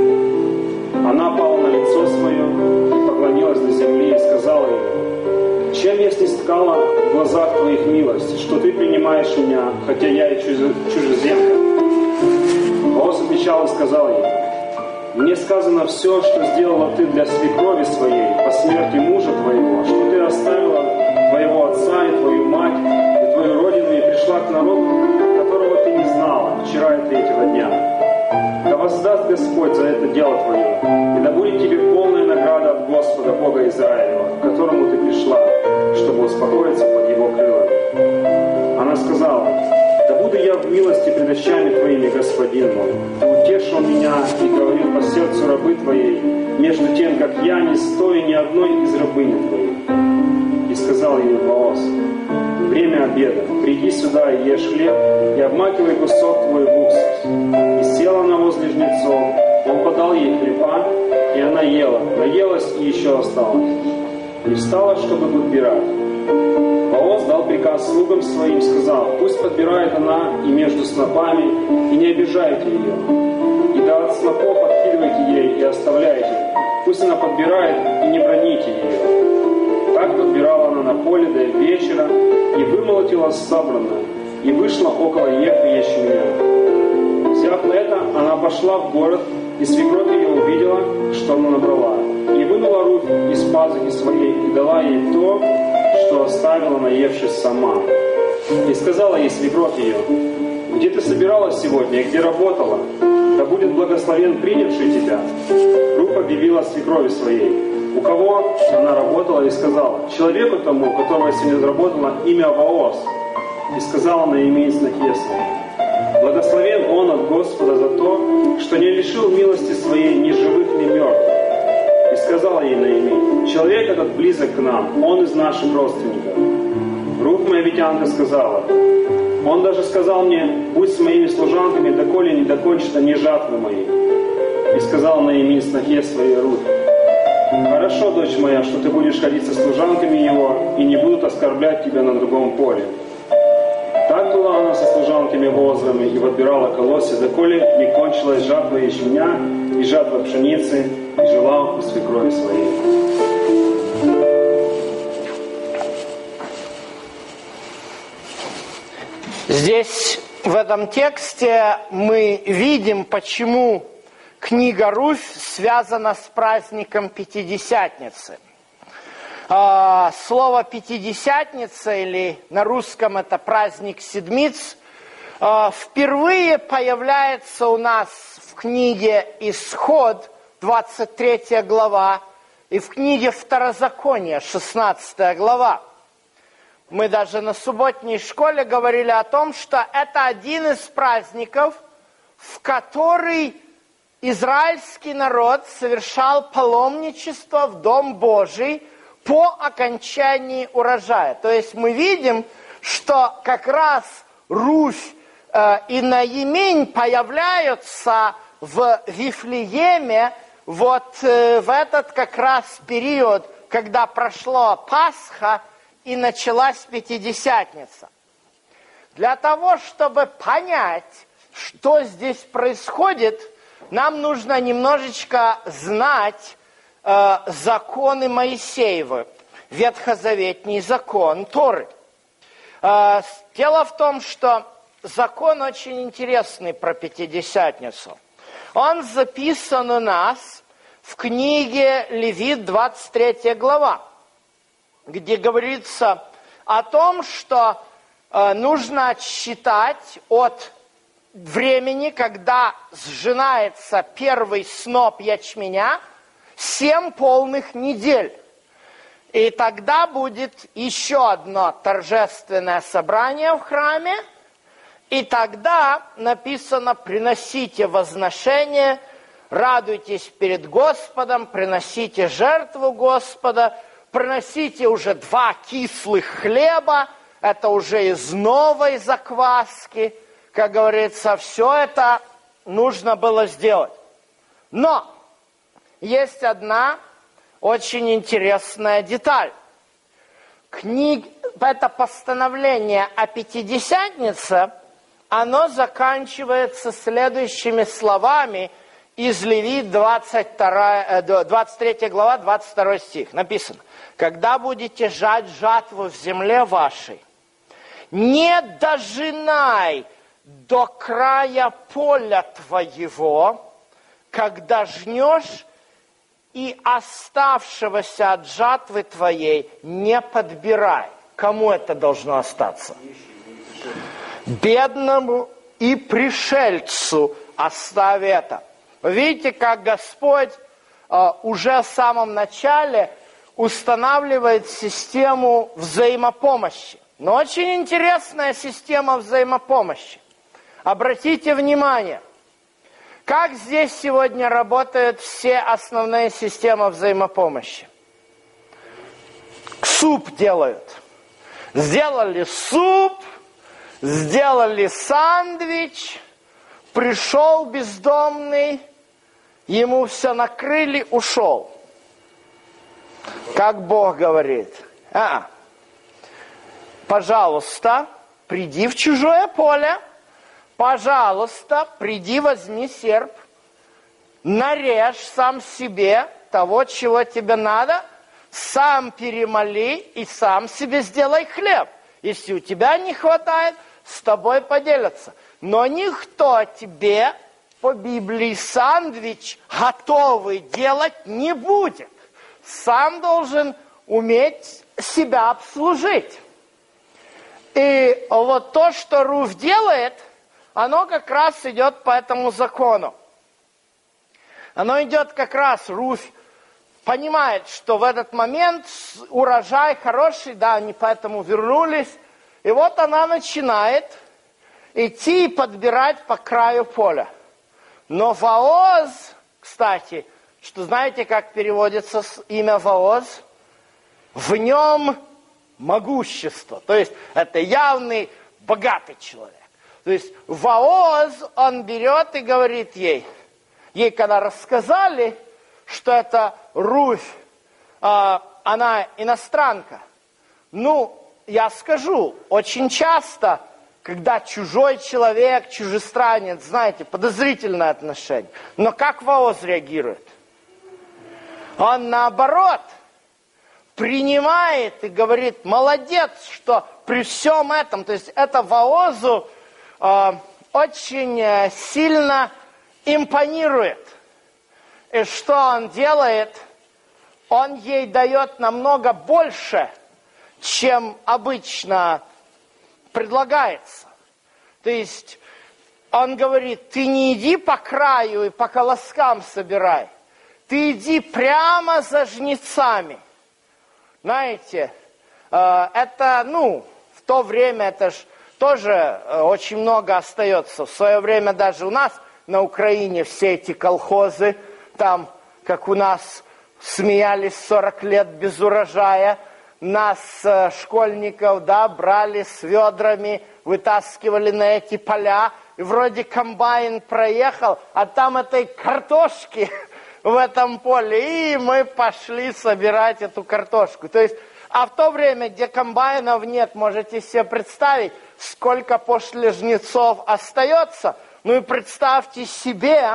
мои». Она пала на лицо свое и поклонилась до земли и сказала ему: «Чем я снискала в глазах твоих милость, что ты принимаешь меня, хотя я и чужеземка?» Бооз отвечал и сказал ей: «Мне сказано все, что сделала ты для свекрови своей по смерти мужа твоего, что ты оставила твоего отца и твою мать и твою родину и пришла к народу, которого ты не знала вчера и третьего дня. Да воздаст Господь за это дело твое, и да будет тебе полная награда от Господа Бога Израилева, к которому ты пришла, чтобы успокоиться под его крылами». Она сказала: «Да буду я в милости пред очами твоими, господин мой. Утешил меня и говорил по сердцу рабы твоей, между тем, как я не стою ни одной из рабыни твоей». И сказал ей Бооз: «Время обеда, приди сюда и ешь хлеб, и обмакивай кусок твой в уксус». И села она возле жнецов, он подал ей хлеба, и она ела, наелась и еще осталось. И встала, чтобы подбирать. Бооз дал приказ слугам своим, сказал: «Пусть подбирает она и между снопами, и не обижайте ее. И да от снопов откидывайте ей и оставляйте. Пусть она подбирает и не броните ее». Так подбирала она на поле до вечера, и вымолотила собранное, и вышла около ехи ячменя. Взяв это, она пошла в город, и свекровь ее увидела, что она набрала, и вынула Руфь из пазухи своей, и дала ей то, что оставила, наевшись сама. И сказала ей свекровь ее: «Где ты собиралась сегодня и где работала? Да будет благословен принявший тебя». Руфь объявила свекрови своей, у кого она работала, и сказала: «Человеку тому, которого сегодня заработала, имя Бооз». И сказала Наимень снохе своей: «Благословен он от Господа за то, что не лишил милости своей ни живых, ни мертвых». И сказала ей Наимень: «Человек этот близок к нам, он из наших родственников». Руфь моавитянка сказала: «Он даже сказал мне: будь с моими служанками, доколе не докончат они жатвы мои». И сказала Наимень снохе своей Руфь: «Хорошо, дочь моя, что ты будешь ходить со служанками его, и не будут оскорблять тебя на другом поле». Так была она со служанками Боозовыми и подбирала колосья, доколе не кончилась жатва ячменя и жатва пшеницы, и жила у свекрови своей. Здесь, в этом тексте, мы видим, почему книга Руфь связана с праздником Пятидесятницы. Слово «пятидесятница» или на русском это праздник Седмиц впервые появляется у нас в книге «Исход», двадцать третья глава, и в книге «Второзаконие», шестнадцатая глава. Мы даже на субботней школе говорили о том, что это один из праздников, в который израильский народ совершал паломничество в Дом Божий по окончании урожая. То есть мы видим, что как раз Руфь э, и Наимень появляются в Вифлееме вот э, в этот как раз период, когда прошло Пасха и началась Пятидесятница. Для того, чтобы понять, что здесь происходит, нам нужно немножечко знать э, законы Моисеевы, ветхозаветний закон Торы. Э, дело в том, что закон очень интересный про Пятидесятницу. Он записан у нас в книге Левит, двадцать третья глава, где говорится о том, что э, нужно отсчитать от времени, когда сжинается первый сноп ячменя, семь полных недель. И тогда будет еще одно торжественное собрание в храме, и тогда написано: приносите возношение, радуйтесь перед Господом, приносите жертву Господа, приносите уже два кислых хлеба, это уже из новой закваски, как говорится, все это нужно было сделать. Но есть одна очень интересная деталь. Книг, это постановление о Пятидесятнице, оно заканчивается следующими словами из Левит двадцать третья глава, двадцать второй стих. Написано: «Когда будете жать жатву в земле вашей, не дожинай до края поля твоего, когда жнешь, и оставшегося от жатвы твоей не подбирай». Кому это должно остаться? Бедному и пришельцу оставь это. Видите, как Господь э, уже в самом начале устанавливает систему взаимопомощи. Но очень интересная система взаимопомощи. Обратите внимание, как здесь сегодня работают все основные системы взаимопомощи. Суп делают. Сделали суп, сделали сандвич, пришел бездомный, ему все накрыли, ушел. Как Бог говорит: а, пожалуйста, приди в чужое поле, пожалуйста, приди, возьми серп, нарежь сам себе того, чего тебе надо, сам перемоли и сам себе сделай хлеб. Если у тебя не хватает, с тобой поделятся. Но никто тебе по Библии сандвич готовый делать не будет. Сам должен уметь себя обслужить. И вот то, что Руфь делает, оно как раз идет по этому закону. Оно идет как раз, Руфь понимает, что в этот момент урожай хороший, да, они поэтому вернулись. И вот она начинает идти и подбирать по краю поля. Но Вооз, кстати, что знаете, как переводится имя Вооз? В нем могущество. То есть это явный богатый человек. То есть Вооз, он берет и говорит ей, ей когда рассказали, что это Руфь, э, она иностранка. Ну, я скажу, очень часто, когда чужой человек, чужестранец, знаете, подозрительное отношение. Но как Вооз реагирует? Он наоборот принимает и говорит: молодец, что при всем этом, то есть это Воозу э, очень сильно импонирует. И что он делает? Он ей дает намного больше, чем обычно предлагается. То есть он говорит: ты не иди по краю и по колоскам собирай, ты иди прямо за жнецами. Знаете, это, ну, в то время это ж тоже очень много остается. В свое время даже у нас на Украине все эти колхозы, там, как у нас смеялись сорок лет без урожая, нас, школьников, да, брали с ведрами, вытаскивали на эти поля, и вроде комбайн проехал, а там этой картошки в этом поле, и мы пошли собирать эту картошку. То есть, а в то время, где комбайнов нет, можете себе представить, сколько после жнецов остается. Ну и представьте себе,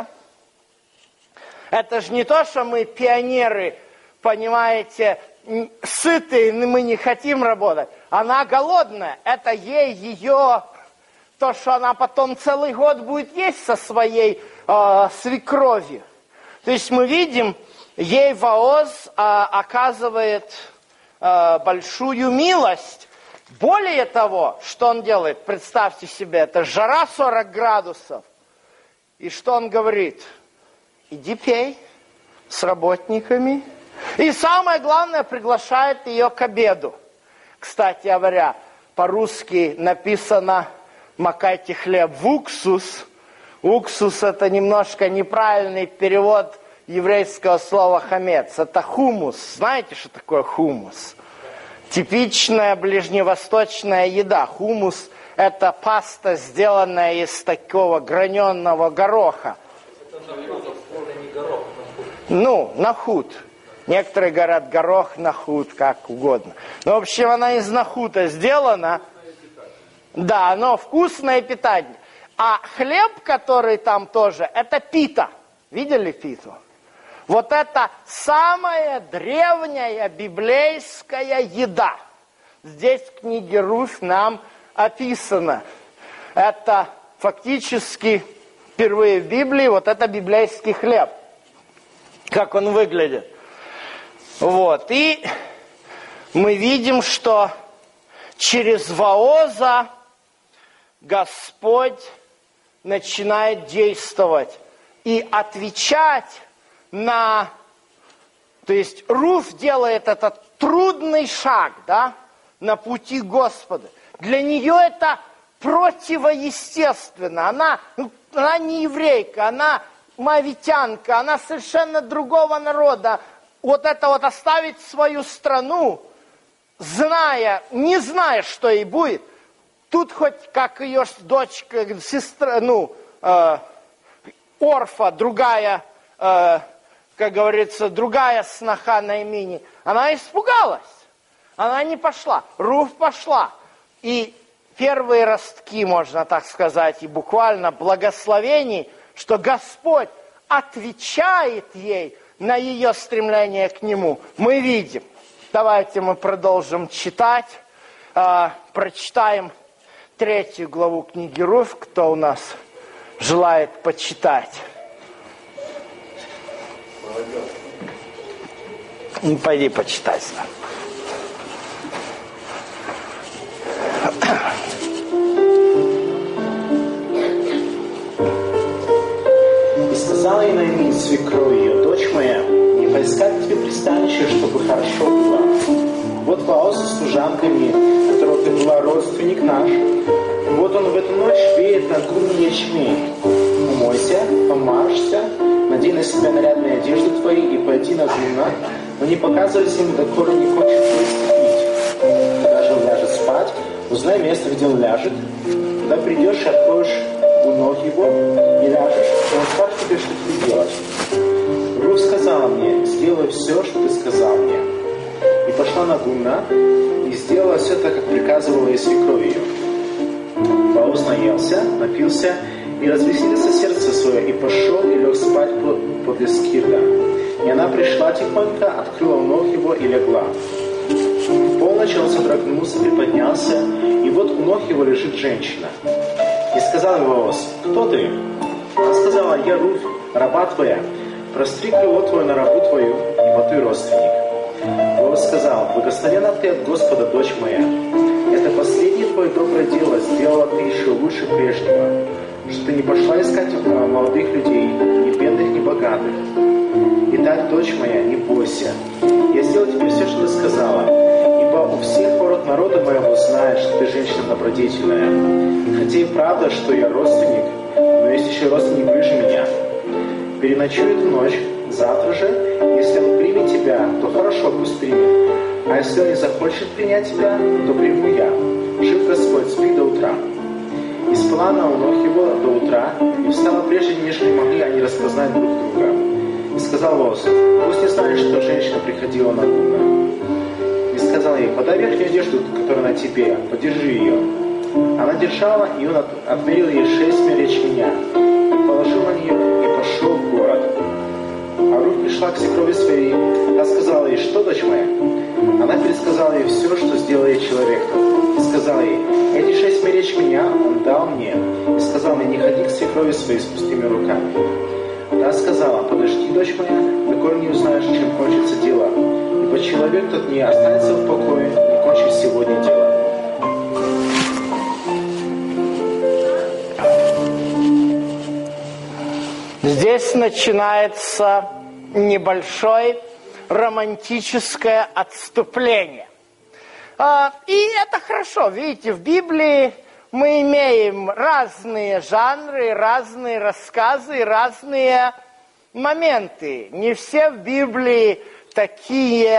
это же не то, что мы пионеры, понимаете, сытые, мы не хотим работать. Она голодная, это ей ее, то, что она потом целый год будет есть со своей э, свекровью. То есть мы видим, ей Вооз э, оказывает э, большую милость. Более того, что он делает, представьте себе, это жара сорок градусов. И что он говорит? Иди пей с работниками. И самое главное, приглашает ее к обеду. Кстати говоря, по-русски написано «макайте хлеб в уксус». Уксус – это немножко неправильный перевод еврейского слова «хамец». Это хумус. Знаете, что такое хумус? Типичная ближневосточная еда. Хумус – это паста, сделанная из такого граненого гороха. Ну, нахут. Некоторые говорят горох, нахут, как угодно. Ну, в общем, она из нахута сделана. Да, оно вкусное питание. А хлеб, который там тоже, это пита. Видели питу? Вот это самая древняя библейская еда. Здесь в книге Руфь нам описано. Это фактически впервые в Библии вот это библейский хлеб. Как он выглядит. Вот. И мы видим, что через Вооза Господь начинает действовать и отвечать на... То есть Руфь делает этот трудный шаг, да, на пути Господа. Для нее это противоестественно. Она, она не еврейка, она моавитянка, она совершенно другого народа. Вот это вот оставить свою страну, зная, не зная, что ей будет. Тут хоть как ее дочка, сестра, ну, э, Орфа, другая, э, как говорится, другая сноха Наимини, она испугалась. Она не пошла. Руфь пошла. И первые ростки, можно так сказать, и буквально благословений, что Господь отвечает ей на ее стремление к Нему, мы видим. Давайте мы продолжим читать. Э, прочитаем третью главу книги Руфь, кто у нас желает почитать. Ну, пойди почитай сам. И сказала ей Наимин, свекровь ее, дочь моя, не поискать тебе пристанище, чтобы хорошо было. Вот Вооз с служанками, которого ты была родственник наш. Вот он в эту ночь веет на гумне ячмень. Умойся, помажься, надень на себя нарядные одежды твои и пойди на гумна, но не показывайся ему, доколе не хочет приступить. Когда же он ляжет спать, узнай место, где он ляжет. Когда придешь и откроешь у ног его и ляжешь, то он скажет тебе, что тебе делать. Руфь сказала мне, сделай все, что ты сказал мне. И пошла на гумна и сделала все так, как приказывала ей свекровь ее. Вооз наелся, напился и развеселился сердце свое, и пошел и лег спать подле скирда. И она пришла тихонько, открыла ног его и легла. В полночь он содрогнулся, приподнялся, и вот у ног его лежит женщина. И сказал Вооз, кто ты? Она сказала, я Руфь, раба твоя. Простри крыло твое на рабу твою, ибо ты родственник. Вооз сказал, благословенна ты от Господа, дочь моя. Это последнее твое доброе дело сделало ты еще лучше прежнего, что ты не пошла искать молодых людей, ни бедных, ни богатых. Итак, дочь моя, не бойся. Я сделал тебе все, что ты сказала, ибо у всех ворот народа моего знаешь, что ты женщина добродетельная. Хотя и правда, что я родственник, но есть еще родственник ближе меня. Переночуй эту ночь, завтра же, если он примет тебя, то хорошо, пусть примет. А если он не захочет принять тебя, то приму я. Жив Господь, спи до утра. И спала она у ног его до утра, и встала прежде, нежели могли они распознать друг друга. И сказал Вооз, пусть не знаешь, что женщина приходила на гумна. И сказал ей, подай верхнюю одежду, которая на тебе, подержи ее. Она держала, и он отмерил ей шесть мер ячменя, и положил на нее, и пошел в город. А Руфь пришла к свекрови своей, она сказала ей, что, дочь моя? Она пересказала ей все, что сделал ей человек. И сказала ей, эти шесть мер ячменя он дал мне. И сказал мне, не ходи к свекрови своей с пустыми руками. Та сказала, подожди, дочь моя, доколе не узнаешь, чем кончится дело. Ибо человек тот не останется в покое, не кончив сегодня дело. Здесь начинается небольшое романтическое отступление. И это хорошо. Видите, в Библии мы имеем разные жанры, разные рассказы, разные моменты. Не все в Библии такие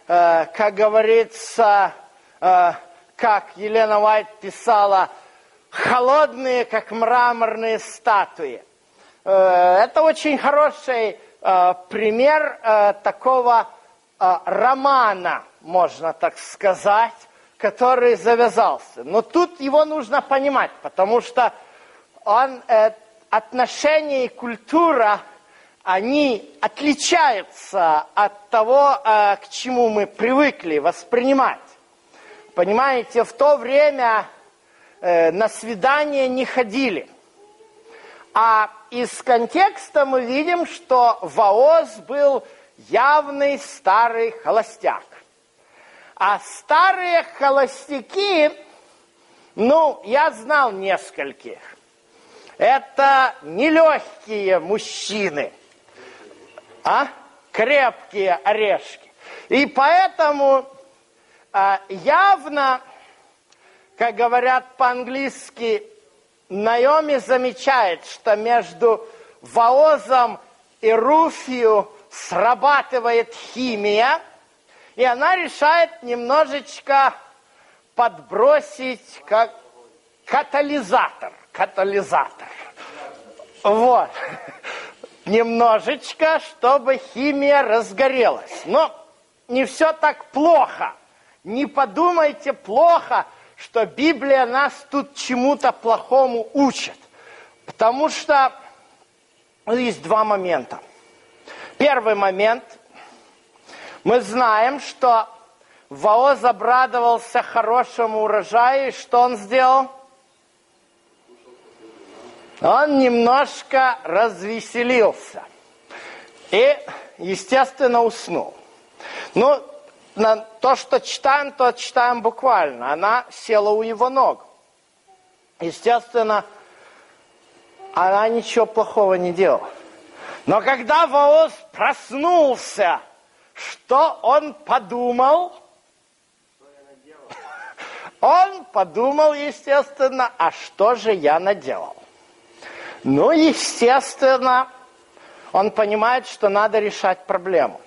э, как говорится, э, как Елена Уайт писала, холодные, как мраморные статуи. Э, это очень хороший э, пример э, такого э, романа, можно так сказать, который завязался. Но тут его нужно понимать, потому что он, э, отношения и культура, они отличаются от того, э, к чему мы привыкли воспринимать. Понимаете, в то время э, на свидание не ходили. А из контекста мы видим, что Вооз был явный старый холостяк. А старые холостяки, ну, я знал нескольких. Это нелегкие мужчины, а крепкие орешки. И поэтому а, явно, как говорят по-английски, Наоми замечает, что между Воозом и Руфью срабатывает химия, и она решает немножечко подбросить как катализатор. Катализатор. Вот. Немножечко, чтобы химия разгорелась. Но не все так плохо. Не подумайте плохо, что Библия нас тут чему-то плохому учит. Потому что есть два момента. Первый момент. Мы знаем, что Вооз обрадовался хорошему урожаю. И что он сделал? Он немножко развеселился. И, естественно, уснул. Ну, на то, что читаем, то читаем буквально. Она села у его ног. Естественно, она ничего плохого не делала. Но когда Вооз проснулся, что он подумал? Он подумал, естественно, а что же я наделал? Ну, естественно, он понимает, что надо решать проблему.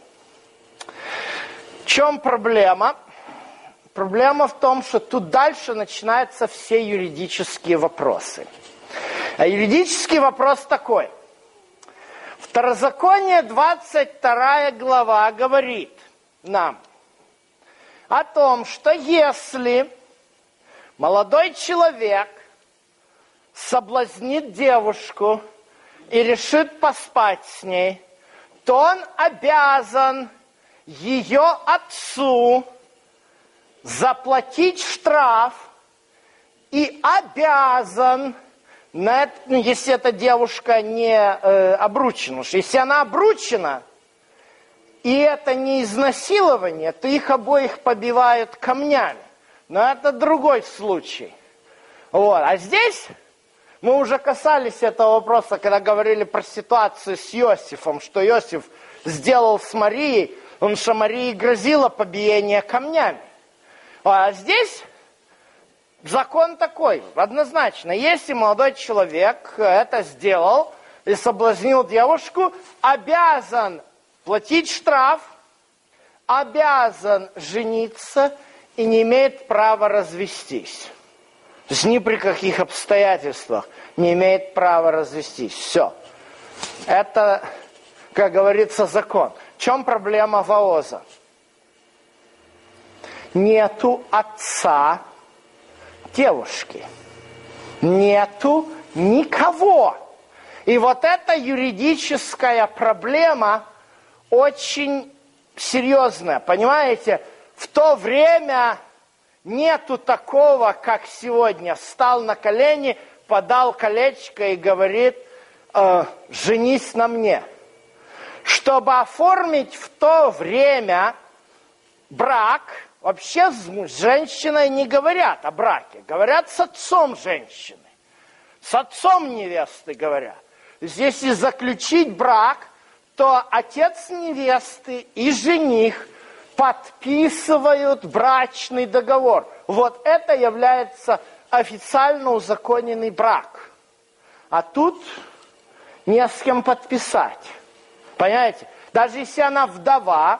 В чем проблема? Проблема в том, что тут дальше начинаются все юридические вопросы. А юридический вопрос такой. Второзаконие, двадцать вторая глава, говорит нам о том, что если молодой человек соблазнит девушку и решит поспать с ней, то он обязан ее отцу заплатить штраф и обязан, на это, ну, если эта девушка не э, обручена, уж если она обручена, и это не изнасилование, то их обоих побивают камнями. Но это другой случай. Вот. А здесь мы уже касались этого вопроса, когда говорили про ситуацию с Иосифом, что Иосиф сделал с Марией, он что Марии грозило побиение камнями. А здесь закон такой, однозначно. Если молодой человек это сделал и соблазнил девушку, обязан платить штраф, обязан жениться и не имеет права развестись. То есть ни при каких обстоятельствах не имеет права развестись. Все. Это, как говорится, закон. В чем проблема Вооза? Нету отца девушки. Нету никого. И вот эта юридическая проблема очень серьезная. Понимаете, в то время нету такого, как сегодня. Встал на колени, подал колечко и говорит, э, женись на мне. Чтобы оформить в то время брак, вообще с женщиной не говорят о браке, говорят с отцом женщины, с отцом невесты говорят. Если заключить брак, то отец невесты и жених подписывают брачный договор. Вот это является официально узаконенный брак. А тут не с кем подписать. Понимаете? Даже если она вдова,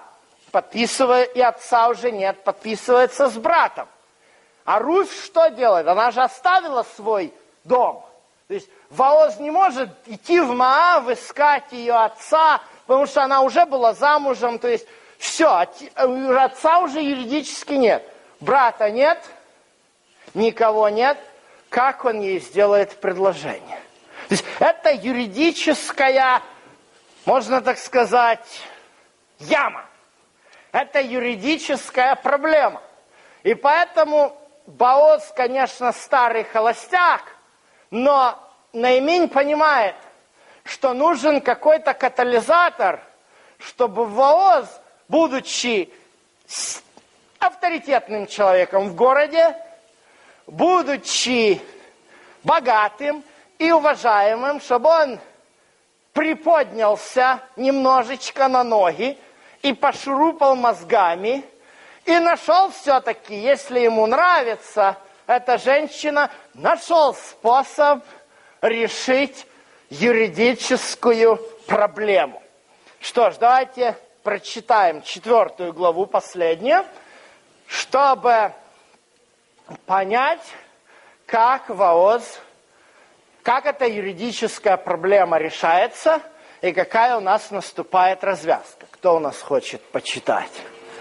подписывает, и отца уже нет, подписывается с братом. А Руфь что делает? Она же оставила свой дом. То есть Вооз не может идти в Моав, искать ее отца, потому что она уже была замужем. То есть все, отца уже юридически нет. Брата нет, никого нет. Как он ей сделает предложение? То есть это юридическая, можно так сказать, яма. Это юридическая проблема. И поэтому Бооз, конечно, старый холостяк, но Наиминь понимает, что нужен какой-то катализатор, чтобы Бооз, будучи авторитетным человеком в городе, будучи богатым и уважаемым, чтобы он приподнялся немножечко на ноги и пошурупал мозгами, и нашел все-таки, если ему нравится эта женщина, нашел способ решить юридическую проблему. Что ж, давайте прочитаем четвертую главу, последнюю, чтобы понять, как Вооз, как эта юридическая проблема решается и какая у нас наступает развязка. Кто у нас хочет почитать?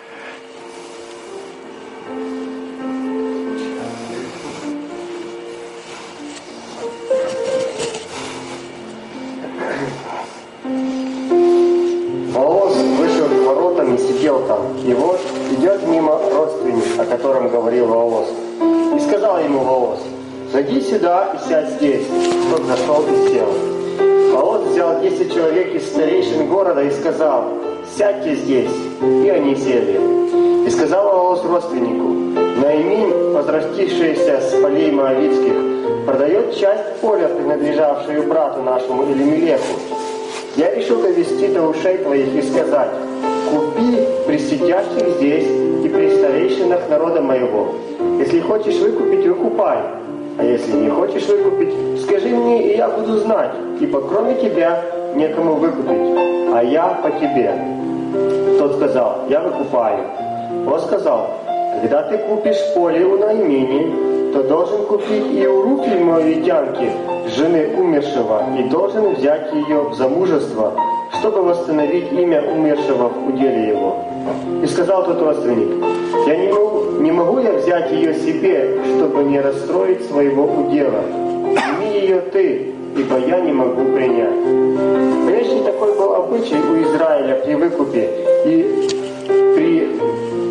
Вооз вышел к воротам и сидел там. И вот идет мимо родственник, о котором говорил Вооз. И сказал ему Вооз: «Зайди сюда и сядь здесь». Тот зашел и сел. Вооз взял десять человек из старейшин города и сказал: «Сядьте здесь». И они сели. И сказал Вооз родственнику: «Наиминь, возрастившаяся с полей моавитских, продает часть поля, принадлежавшую брату нашему Элимелеху. Я решил довести до ушей твоих и сказать: купи при сидящих здесь и при старейшинах народа моего. Если хочешь выкупить, выкупай. А если не хочешь выкупить, скажи мне, и я буду знать, ибо кроме тебя некому выкупить, а я по тебе». Тот сказал: «Я выкупаю». Он сказал: «Когда ты купишь поле у Наимини, то должен купить и у Руфи моавитянки, жены умершего, и должен взять ее в замужество, чтобы восстановить имя умершего в уделе его». И сказал тот родственник: «Я не могу, не могу я взять ее себе, чтобы не расстроить своего удела. Прими ее ты, ибо я не могу принять». Прежде такой был обычай у Израиля при выкупе и при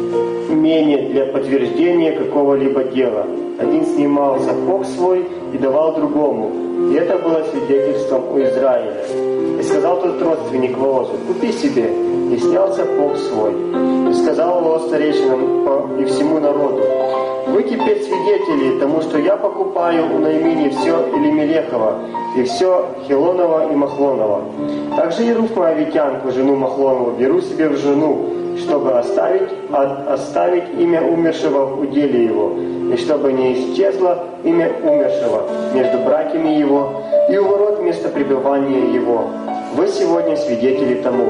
мене для подтверждения какого-либо дела. Один снимал сапог свой и давал другому. И это было свидетельством у Израиля. И сказал тот родственник Воозу: «Купи себе». И снял сапог свой. И сказал Вооз старейшинам и всему народу: «Вы теперь свидетели тому, что я покупаю у Наимини все Элимелехова, и все Хилонова и Махлонова. Также и Руфь моавитянку, жену Махлонову, беру себе в жену, чтобы оставить, от, оставить имя умершего в уделе его, и чтобы не исчезло имя умершего между братьями его и у ворот места пребывания его. Вы сегодня свидетели тому».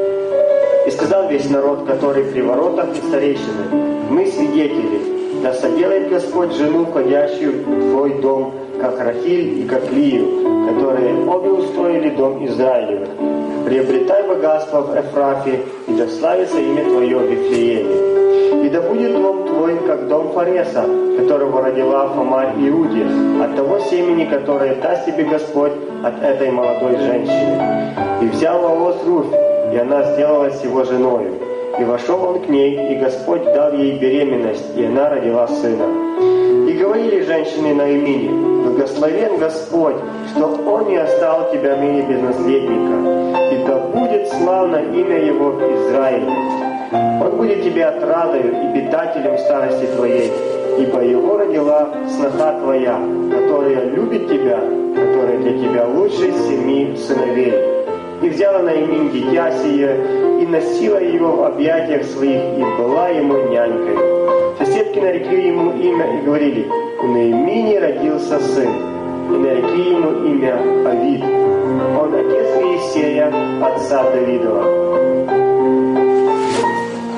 И сказал весь народ, который при воротах, и старейшины: «Мы свидетели, да соделает Господь жену, входящую в твой дом, как Рахиль и как Лию, которые обе устроили дом Израилевых. Приобретай богатство в Эфрафе, и да славится имя твое в Вифлееме. И да будет дом твой, как дом Фареса, которого родила Фома Иуде, от того семени, которое даст тебе Господь от этой молодой женщины». И взял Вооз Руфь, и она сделалась его женою. И вошел он к ней, и Господь дал ей беременность, и она родила сына. И говорили женщины Наимини: «Благословен Господь, что Он не оставил тебя ныне без наследника, и да будет славно имя Его в Израиле. Он будет тебе отрадою и питателем старости твоей, ибо Его родила сноха твоя, которая любит тебя, которая для тебя лучше семи сыновей». И взяла Наиминь дитя сие, и носила его в объятиях своих, и была ему нянькой. Соседки нарекли ему имя и говорили: «У Наимини родился сын». И нарекли ему имя Авид. Он отец Моисея, отца Давидова.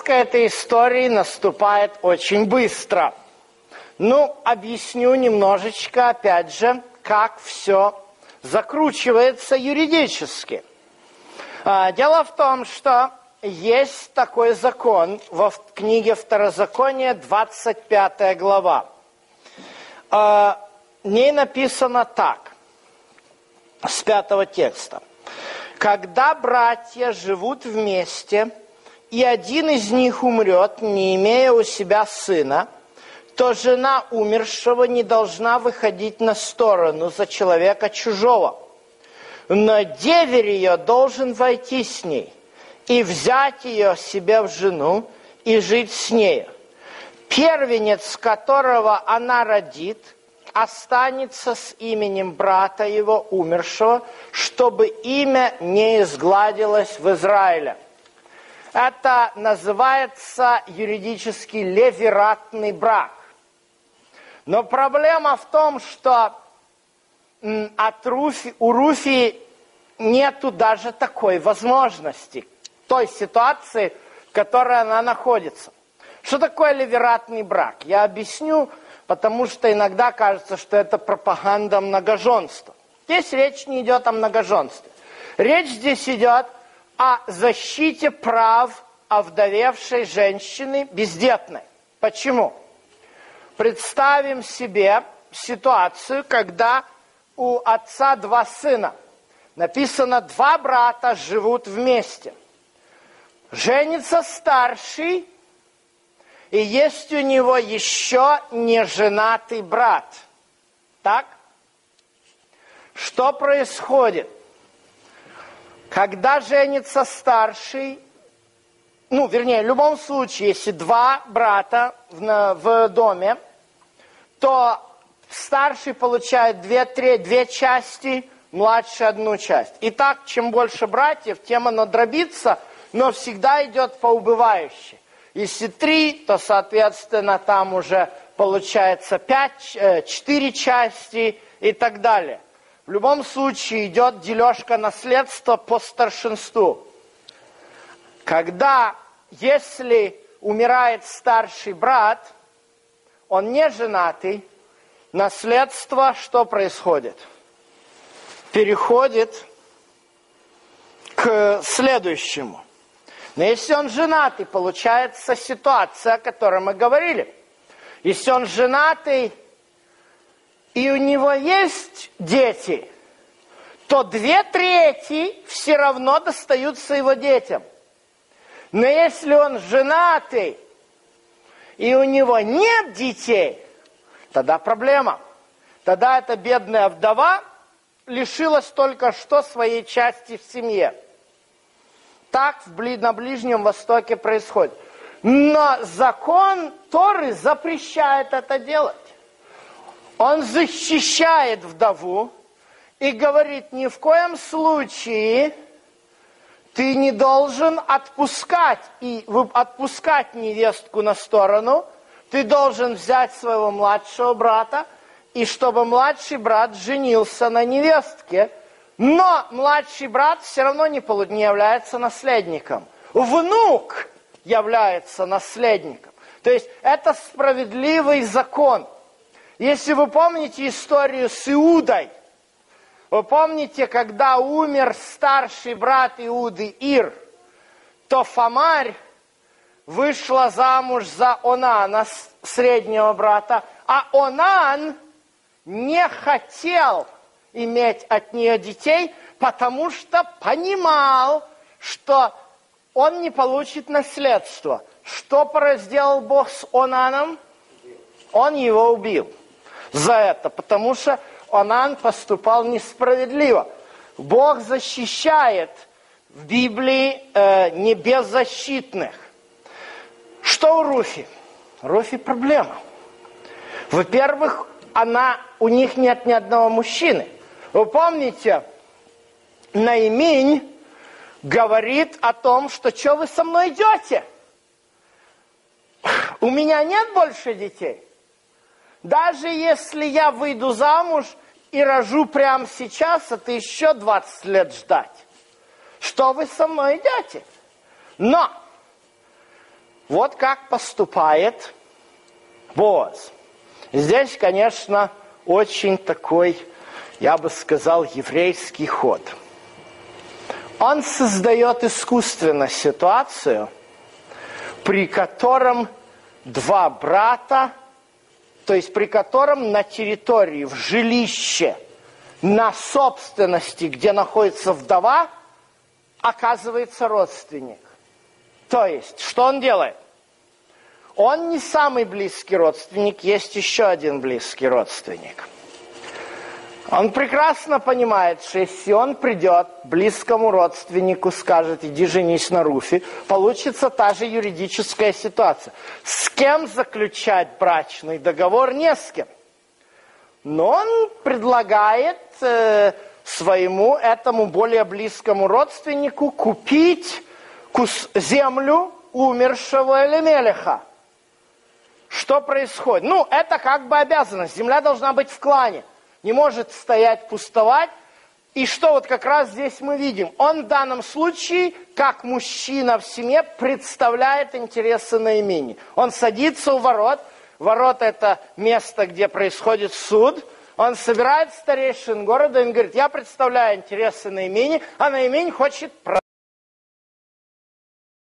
Развязка этой истории наступает очень быстро. Ну, объясню немножечко, опять же, как все закручивается юридически. Дело в том, что есть такой закон в книге Второзакония, двадцать пятая глава. В ней написано так, с пятого текста. Когда братья живут вместе, и один из них умрет, не имея у себя сына, то жена умершего не должна выходить на сторону за человека чужого. Но деверь ее должен войти с ней и взять ее себе в жену и жить с нею. Первенец, которого она родит, останется с именем брата его умершего, чтобы имя не изгладилось в Израиле. Это называется юридически левиратный брак. Но проблема в том, что от Руфи, у Руфи нету даже такой возможности, той ситуации, в которой она находится. Что такое левиратный брак? Я объясню, потому что иногда кажется, что это пропаганда многоженства. Здесь речь не идет о многоженстве. Речь здесь идет о защите прав овдовевшей женщины бездетной. Почему? Представим себе ситуацию, когда у отца два сына. Написано, два брата живут вместе. Женится старший, и есть у него еще неженатый брат. Так? Что происходит? Когда женится старший, ну, вернее, в любом случае, если два брата в, в доме, то старший получает две, три, две части, младший одну часть. И так, чем больше братьев, тем оно дробится, но всегда идет по убывающей. Если три, то, соответственно, там уже получается пять, четыре части и так далее. В любом случае идет дележка наследства по старшинству. Когда, если умирает старший брат, он не женатый, наследство, что происходит? Переходит к следующему. Но если он женатый, получается ситуация, о которой мы говорили. Если он женатый, и у него есть дети, то две трети все равно достаются его детям. Но если он женатый, и у него нет детей, тогда проблема. Тогда эта бедная вдова лишилась только что своей части в семье. Так на Ближнем Востоке происходит. Но закон Торы запрещает это делать. Он защищает вдову и говорит, ни в коем случае ты не должен отпускать, и отпускать невестку на сторону. Ты должен взять своего младшего брата, и чтобы младший брат женился на невестке. Но младший брат все равно не, не является наследником. Внук является наследником. То есть это справедливый закон. Если вы помните историю с Иудой, вы помните, когда умер старший брат Иуды Ир, то Фамарь вышла замуж за Онана, среднего брата, а Онан не хотел иметь от нее детей, потому что понимал, что он не получит наследство. Что сделал Бог с Онаном? Он его убил за это, потому что Онан поступал несправедливо. Бог защищает в Библии э, не беззащитных. Что у Руфи? Руфи проблема. Во-первых, она, у них нет ни одного мужчины. Вы помните, Наиминь говорит о том, что что вы со мной идете? У меня нет больше детей. Даже если я выйду замуж и рожу прямо сейчас, это еще двадцать лет ждать. Что вы со мной идете? Но Вот как поступает Бооз. Здесь, конечно, очень такой, я бы сказал, еврейский ход. Он создает искусственно ситуацию, при котором два брата, то есть при котором на территории, в жилище, на собственности, где находится вдова, оказывается родственник. То есть, что он делает? Он не самый близкий родственник, есть еще один близкий родственник. Он прекрасно понимает, что если он придет близкому родственнику, скажет, иди женись на Руфе, получится та же юридическая ситуация. С кем заключать брачный договор? Не с кем. Но он предлагает э, своему, этому более близкому родственнику купить кус- землю умершего Элимелеха. Что происходит? Ну, это как бы обязанность. Земля должна быть в клане. Не может стоять, пустовать. И что вот как раз здесь мы видим? Он в данном случае, как мужчина в семье, представляет интересы наименее. Он садится у ворот. Ворот – это место, где происходит суд. Он собирает старейшин города и говорит, я представляю интересы наименее, а наимень хочет продать.